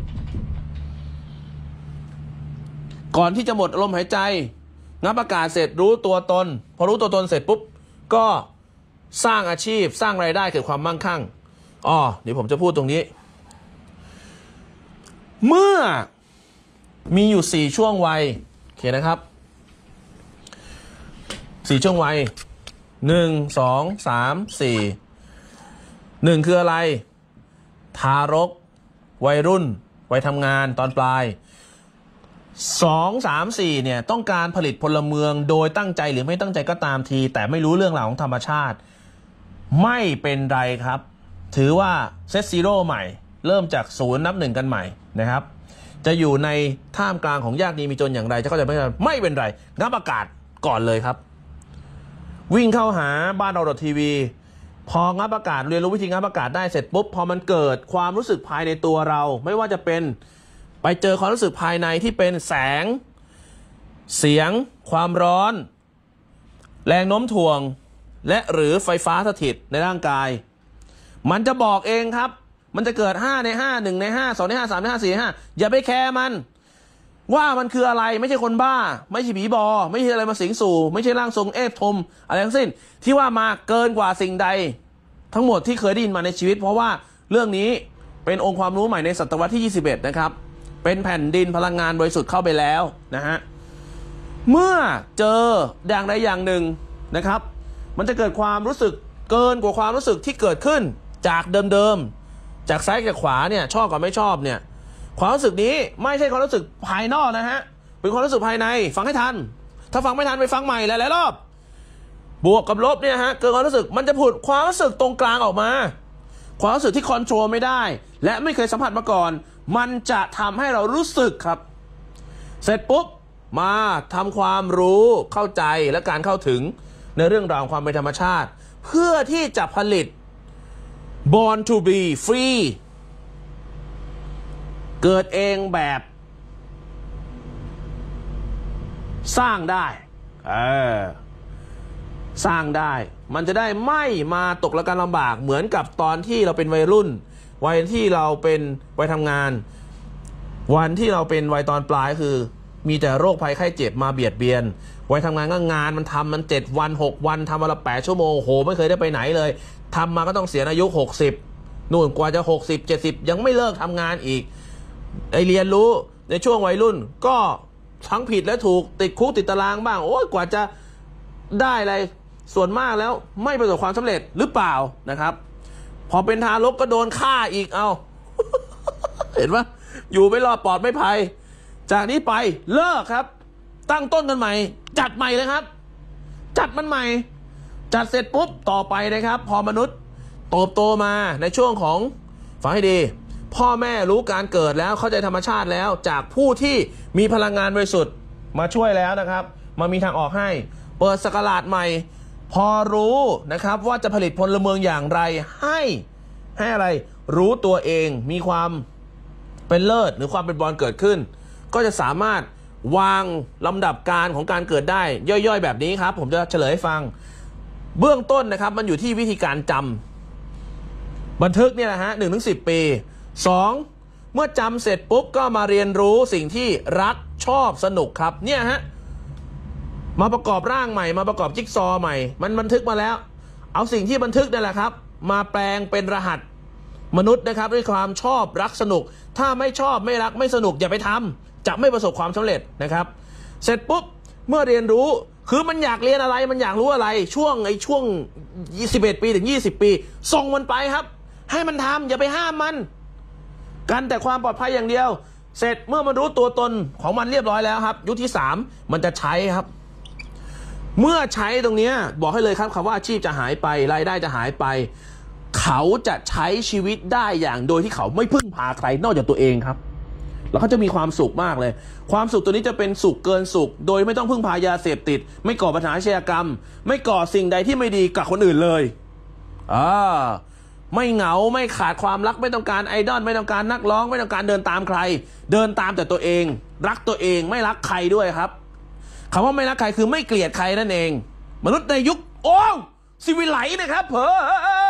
[SPEAKER 1] ก่อนที่จะหมดลมหายใจงับอากาศเสร็จรู้ตัวตนพอรู้ตัวตนเสร็จปุ๊บก็สร้างอาชีพสร้างรายได้เกิดความมั่งคั่งอ๋อเดี๋ยวผมจะพูดตรงนี้เมื่อมีอยู่สี่ช่วงวัยโอเคนะครับสี่ช่วงวัยหนึ่งสองสามสี่หนึ่งคืออะไรทารกวัยรุ่นวัยทำงานตอนปลายสองสามสี่เนี่ยต้องการผลิตพลเมืองโดยตั้งใจหรือไม่ตั้งใจก็ตามทีแต่ไม่รู้เรื่องราวของธรรมชาติไม่เป็นไรครับถือว่าเซตซีโร่ใหม่เริ่มจากศูนย์นับหนึ่งกันใหม่นะครับจะอยู่ในท่ามกลางของยากดีมีจนอย่างไรจะเข้าใจไม่ไม่เป็นไรงับอากาศก่อนเลยครับวิ่งเข้าหาบ้านเราดอททีวีพองับอากาศเรียนรู้วิธีงับอากาศได้เสร็จปุ๊บพอมันเกิดความรู้สึกภายในตัวเราไม่ว่าจะเป็นไปเจอความรู้สึกภายในที่เป็นแสงเสียงความร้อนแรงโน้มถ่วงและหรือไฟฟ้าสถิตในร่างกายมันจะบอกเองครับมันจะเกิดห้าในห้า หนึ่งในห้า สองในห้า สามในห้า สี่ในห้าอย่าไปแคร์มันว่ามันคืออะไรไม่ใช่คนบ้าไม่ใช่ผีบอไม่ใช่อะไรมาสิงสู่ไม่ใช่ร่างทรงเอฟทมอะไรทั้งสิ้นที่ว่ามาเกินกว่าสิ่งใดทั้งหมดที่เคยได้ยินมาในชีวิตเพราะว่าเรื่องนี้เป็นองค์ความรู้ใหม่ในศตวรรษที่ยี่สิบเอ็ดนะครับเป็นแผ่นดินพลังงานบริสุทธิ์เข้าไปแล้วนะฮะเมื่อเจออย่างใดอย่างหนึ่งนะครับมันจะเกิดความรู้สึกเกินกว่าความรู้สึกที่เกิดขึ้นจากเดิมๆจากซ้ายกับขวาเนี่ยชอบกับไม่ชอบเนี่ยความรู้สึกนี้ไม่ใช่ความรู้สึกภายนอกนะฮะเป็นความรู้สึกภายในฟังให้ทันถ้าฟังไม่ทันไปฟังใหม่หลายๆรอบบวกกับลบเนี่ยฮะเกิดความรู้สึกมันจะผุดความรู้สึกตรงกลางออกมาความรู้สึกที่คอนโทรลไม่ได้และไม่เคยสัมผัสมาก่อนมันจะทำให้เรารู้สึกครับเสร็จปุ๊บมาทำความรู้เข้าใจและการเข้าถึงในเรื่องราวของความเป็นธรรมชาติเพื่อที่จะผลิต born to be free เกิดเองแบบสร้างได้เออสร้างได้มันจะได้ไม่มาตกระกำลำบากเหมือนกับตอนที่เราเป็นวัยรุ่นวัยที่เราเป็นวัยทำงานวันที่เราเป็นวัยตอนปลายคือมีแต่โรคภัยไข้เจ็บมาเบียดเบียนวัยทำงานก็งานมันทำมันเจ็ดวันหกวันทำวันละแปดชั่วโมงโหไม่เคยได้ไปไหนเลยทำมาก็ต้องเสียอายุหกสิบนู่นกว่าจะหกสิบ เจ็ดสิบยังไม่เลิกทำงานอีกไอเรียนรู้ในช่วงวัยรุ่นก็ทั้งผิดและถูกติดคุกติดตารางบ้างโอ้ยกว่าจะได้อะไรส่วนมากแล้วไม่ประสบความสำเร็จหรือเปล่านะครับพอเป็นทารกก็โดนฆ่าอีกเอา เห็นปะอยู่ไม่รอดปลอดไม่ภัยจากนี้ไปเลิกครับตั้งต้นกันใหม่จัดใหม่เลยครับจัดมันใหม่จัดเสร็จปุ๊บต่อไปนะครับพอมนุษย์โตโตมาในช่วงของฟังให้ดีพ่อแม่รู้การเกิดแล้วเข้าใจธรรมชาติแล้วจากผู้ที่มีพลังงานบริสุทธิ์มาช่วยแล้วนะครับมันมีทางออกให้เปิดศักราชใหม่พอรู้นะครับว่าจะผลิตพลเมืองอย่างไรให้ให้อะไรรู้ตัวเองมีความเป็นเลิศหรือความเป็นบอลเกิดขึ้นก็จะสามารถวางลำดับการของการเกิดได้ย่อยๆแบบนี้ครับผมจะเฉลยให้ฟังเบื้องต้นนะครับมันอยู่ที่วิธีการจำบันทึกเนี่ยนะฮะหนึ่งถึงสิบปีสองเมื่อจำเสร็จปุ๊บก็มาเรียนรู้สิ่งที่รักชอบสนุกครับเนี่ยฮะมาประกอบร่างใหม่มาประกอบจิ๊กซอว์ใหม่มันบันทึกมาแล้วเอาสิ่งที่บันทึกนั่นแหละครับมาแปลงเป็นรหัสมนุษย์นะครับด้วยความชอบรักสนุกถ้าไม่ชอบไม่รักไม่สนุกอย่าไปทำจะไม่ประสบความสำเร็จนะครับเสร็จปุ๊บเมื่อเรียนรู้คือมันอยากเรียนอะไรมันอยากรู้อะไรช่วงไอ้ช่วงยี่สิบเอ็ดปีถึงยี่สิบปีส่งมันไปครับให้มันทำอย่าไปห้ามมันกันแต่ความปลอดภัยอย่างเดียวเสร็จเมื่อมันรู้ตัวตนของมันเรียบร้อยแล้วครับยุคที่สามมันจะใช้ครับเมื่อใช้ตรงนี้บอกให้เลยครับคำว่าอาชีพจะหายไปรายได้จะหายไปเขาจะใช้ชีวิตได้อย่างโดยที่เขาไม่พึ่งพาใครนอกจากตัวเองครับแล้วเขาจะมีความสุขมากเลยความสุขตัวนี้จะเป็นสุขเกินสุขโดยไม่ต้องพึ่งพายาเสพติดไม่ก่อปัญหาอาชญากรรมไม่ก่อสิ่งใดที่ไม่ดีกับคนอื่นเลยอ่าไม่เหงาไม่ขาดความรักไม่ต้องการไอดอลไม่ต้องการนักร้องไม่ต้องการเดินตามใครเดินตามแต่ตัวเองรักตัวเองไม่รักใครด้วยครับคำว่าไม่รักใครคือไม่เกลียดใครนั่นเองมนุษย์ในยุคโอ้สิวิไลนะครับเผอ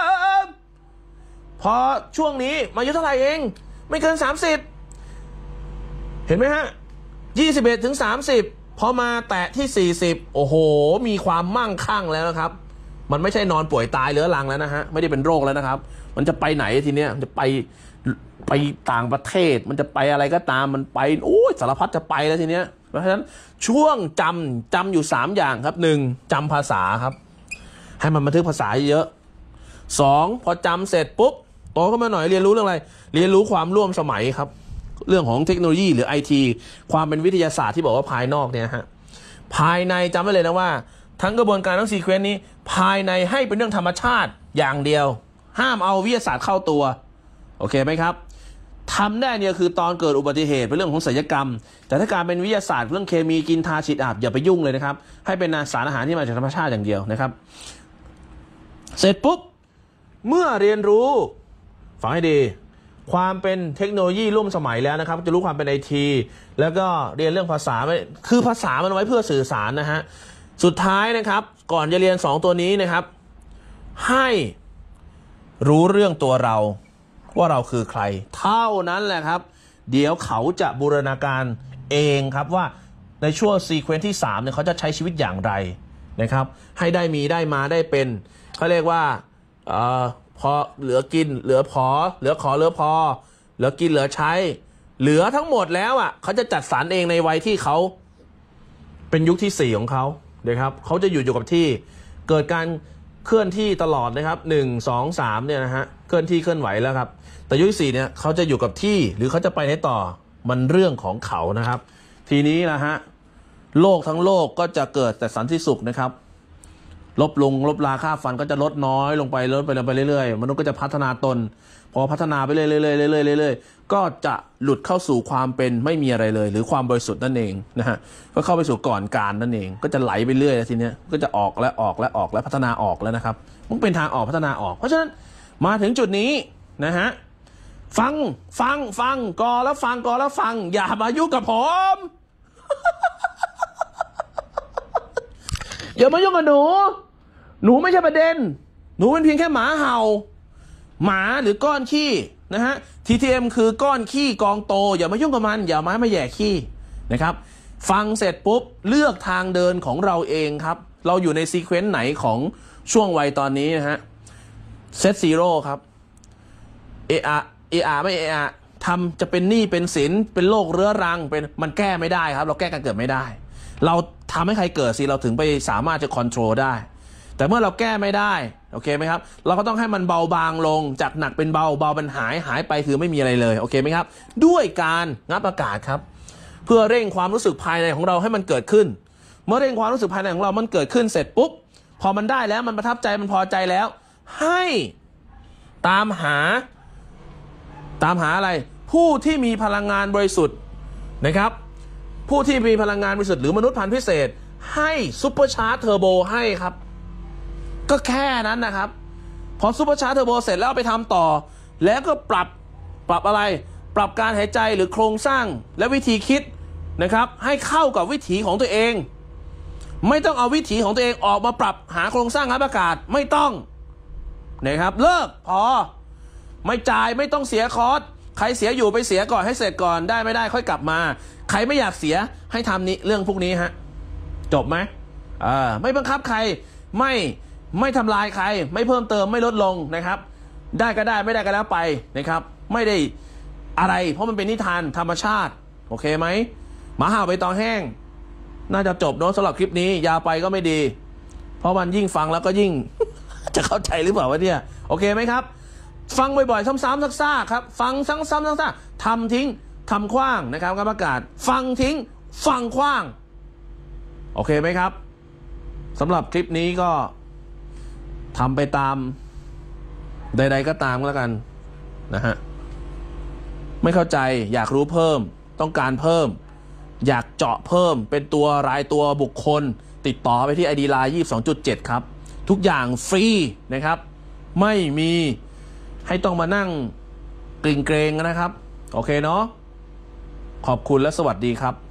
[SPEAKER 1] พอช่วงนี้มาอายุเท่าไหร่เองไม่เกินสามสิบเห็นไหมฮะยี่สิบเอ็ดถึงสามสิบพอมาแตะที่สี่สิบโอ้โหมีความมั่งคั่งแล้วนะครับมันไม่ใช่นอนป่วยตายเรื้อรังแล้วนะฮะไม่ได้เป็นโรคแล้วนะครับมันจะไปไหนทีเนี้ยมันจะไปไปต่างประเทศมันจะไปอะไรก็ตามมันไปโอ้ยสารพัดจะไปแล้วทีเนี้ยเพราะฉะนั้นช่วงจำจำอยู่สามอย่างครับหนึ่งจำภาษาครับให้มันบันทึกภาษาเยอะสองพอจำเสร็จปุ๊บโตขึ้นมาหน่อยเรียนรู้เรื่องอะไรเรียนรู้ความร่วมสมัยครับเรื่องของเทคโนโลยีหรือไอทีความเป็นวิทยาศาสตร์ที่บอกว่าภายนอกเนี่ยฮะภายในจำไว้เลยนะว่าทั้งกระบวนการทั้งซีเควนต์นี้ภายในให้เป็นเรื่องธรรมชาติอย่างเดียวห้ามเอาวิทยาศาสตร์เข้าตัวโอเคไหมครับทำได้เนี่ยคือตอนเกิดอุบัติเหตุเป็นเรื่องของศัลยกรรมแต่ถ้าการเป็นวิทยาศาสตร์เรื่องเคมีกินทาฉีดอาบอย่าไปยุ่งเลยนะครับให้เป็นสารอาหารที่มาจากธรรมชาติอย่างเดียวนะครับเสร็จปุ๊บเมื่อเรียนรู้ฟังให้ดีความเป็นเทคโนโลยีร่วมสมัยแล้วนะครับจะรู้ความเป็นไอทีแล้วก็เรียนเรื่องภาษาคือภาษามันไว้เพื่อสื่อสารนะฮะสุดท้ายนะครับก่อนจะเรียนสองตัวนี้นะครับให้รู้เรื่องตัวเราว่าเราคือใครเท่านั้นแหละครับเดี๋ยวเขาจะบูรณาการเองครับว่าในช่วงซีเควนซ์ที่สามเนี่ยเขาจะใช้ชีวิตอย่างไรนะครับให้ได้มีได้มาได้เป็นเขาเรียกว่าเอ่อพอเหลือกินเหลือพอเหลือขอเหลือพอเหลือกินเหลือใช้เหลือทั้งหมดแล้วอ่ะเขาจะจัดสรรเองในวัยที่เขาเป็นยุคที่สี่ของเขานะครับเขาจะอยู่อยู่กับที่เกิดการเคลื่อนที่ตลอดนะครับหนึ่งสองสามเนี่ยนะฮะเคลื่อนที่เคลื่อนไหวแล้วครับแต่ยุคที่สี่เนี่ยเขาจะอยู่กับที่หรือเขาจะไปไหนต่อมันเรื่องของเขานะครับทีนี้นะฮะโลกทั้งโลกก็จะเกิดแต่สันติสุขนะครับลบลงลบราค่าฟันก็จะลดน้อยลงไปลดไปลงไปเรื่อยๆมนุษย์ก็จะพัฒนาตนพอพัฒนาไปเรื่อยๆเรื่อยๆเรื่อยๆก็จะหลุดเข้าสู่ความเป็นไม่มีอะไรเลยหรือความบริสุทธิ์นั่นเองนะฮะก็เข้าไปสู่ก่อนการนั่นเองก็จะไหลไปเรื่อยทีเนี้ยก็จะออกและออกและออกและพัฒนาออกแล้วนะครับมันเป็นทางออกพัฒนาออกเพราะฉะนั้นมาถึงจุดนี้นะฮะฟังฟังฟังกอแล้วฟังกอแล้วฟังอย่ามายุ่งกับผมอย่ามายุ่งกับหนูหนูไม่ใช่ประเด็นหนูเป็นเพียงแค่หมาเห่าหมาหรือก้อนขี้นะฮะ ที ที เอ็ม คือก้อนขี้กองโตอย่ามายุ่งกับมันอย่ามามาแย่ขี้นะครับฟังเสร็จปุ๊บเลือกทางเดินของเราเองครับเราอยู่ในซีเควนซ์ไหนของช่วงวัยตอนนี้นะฮะเซตซีโร่ครับเออาเออาไม่เออาทำจะเป็นหนี้เป็นสินเป็นโรคเรื้อรังเป็นมันแก้ไม่ได้ครับเราแก้การเกิดไม่ได้เราทำให้ใครเกิดสิเราถึงไปสามารถจะคอนโทรลได้แต่เมื่อเราแก้ไม่ได้โอเคไหมครับเราก็ต้องให้มันเบาบางลงจากหนักเป็นเบาเบาเป็นหายหายไปคือไม่มีอะไรเลยโอเคไหมครับด้วยการงับอากาศครับเพื่อเร่งความรู้สึกภายในของเราให้มันเกิดขึ้นเมื่อเร่งความรู้สึกภายในของเรามันเกิดขึ้นเสร็จปุ๊บพอมันได้แล้วมันประทับใจมันพอใจแล้วให้ตามหาตามหาอะไรผู้ที่มีพลังงานบริสุทธิ์นะครับผู้ที่มีพลังงานบริสุทธิ์หรือมนุษย์พันธุ์พิเศษให้ซุปเปอร์ชาร์จเทอร์โบให้ครับก็แค่นั้นนะครับพอซุปเปอร์ชาร์จเทอร์โบเสร็จแล้วไปทำต่อแล้วก็ปรับปรับอะไรปรับการหายใจหรือโครงสร้างและวิธีคิดนะครับให้เข้ากับวิถีของตัวเองไม่ต้องเอาวิถีของตัวเองออกมาปรับหาโครงสร้างอากาศไม่ต้องนะครับเลิกพอไม่จ่ายไม่ต้องเสียคอร์สใครเสียอยู่ไปเสียก่อนให้เสร็จก่อนได้ไม่ได้ค่อยกลับมาใครไม่อยากเสียให้ทำนี้เรื่องพวกนี้ฮะจบไหมอ่าไม่บังคับใครไม่ไม่ทำลายใครไม่เพิ่มเติมไม่ลดลงนะครับได้ก็ได้ไม่ได้ก็แล้วไปนะครับไม่ได้อะไรเพราะมันเป็นนิทานธรรมชาติโอเคไหมหมาห่าวใบตองแห้งน่าจะจบเนาะสำหรับคลิปนี้ยาวไปก็ไม่ดีเพราะมันยิ่งฟังแล้วก็ยิ่ง จะเข้าใจหรือเปล่าวะเนี่ยโอเคไหมครับฟังบ่อยๆซ้ำๆซากๆครับฟังซ้ำๆซากๆทำทิ้งทำขว้างนะครับการประกาศฟังทิ้งฟังขว้างโอเคไหมครับสำหรับคลิปนี้ก็ทำไปตามใดๆก็ตามแล้วกันนะฮะไม่เข้าใจอยากรู้เพิ่มต้องการเพิ่มอยากเจาะเพิ่มเป็นตัวรายตัวบุคคลติดต่อไปที่ ไอ ดี ไลน์ ยี่สิบสองจุดเจ็ด ครับทุกอย่างฟรีนะครับไม่มีให้ต้องมานั่งกริ่งเกรงนะครับโอเคเนาะขอบคุณและสวัสดีครับ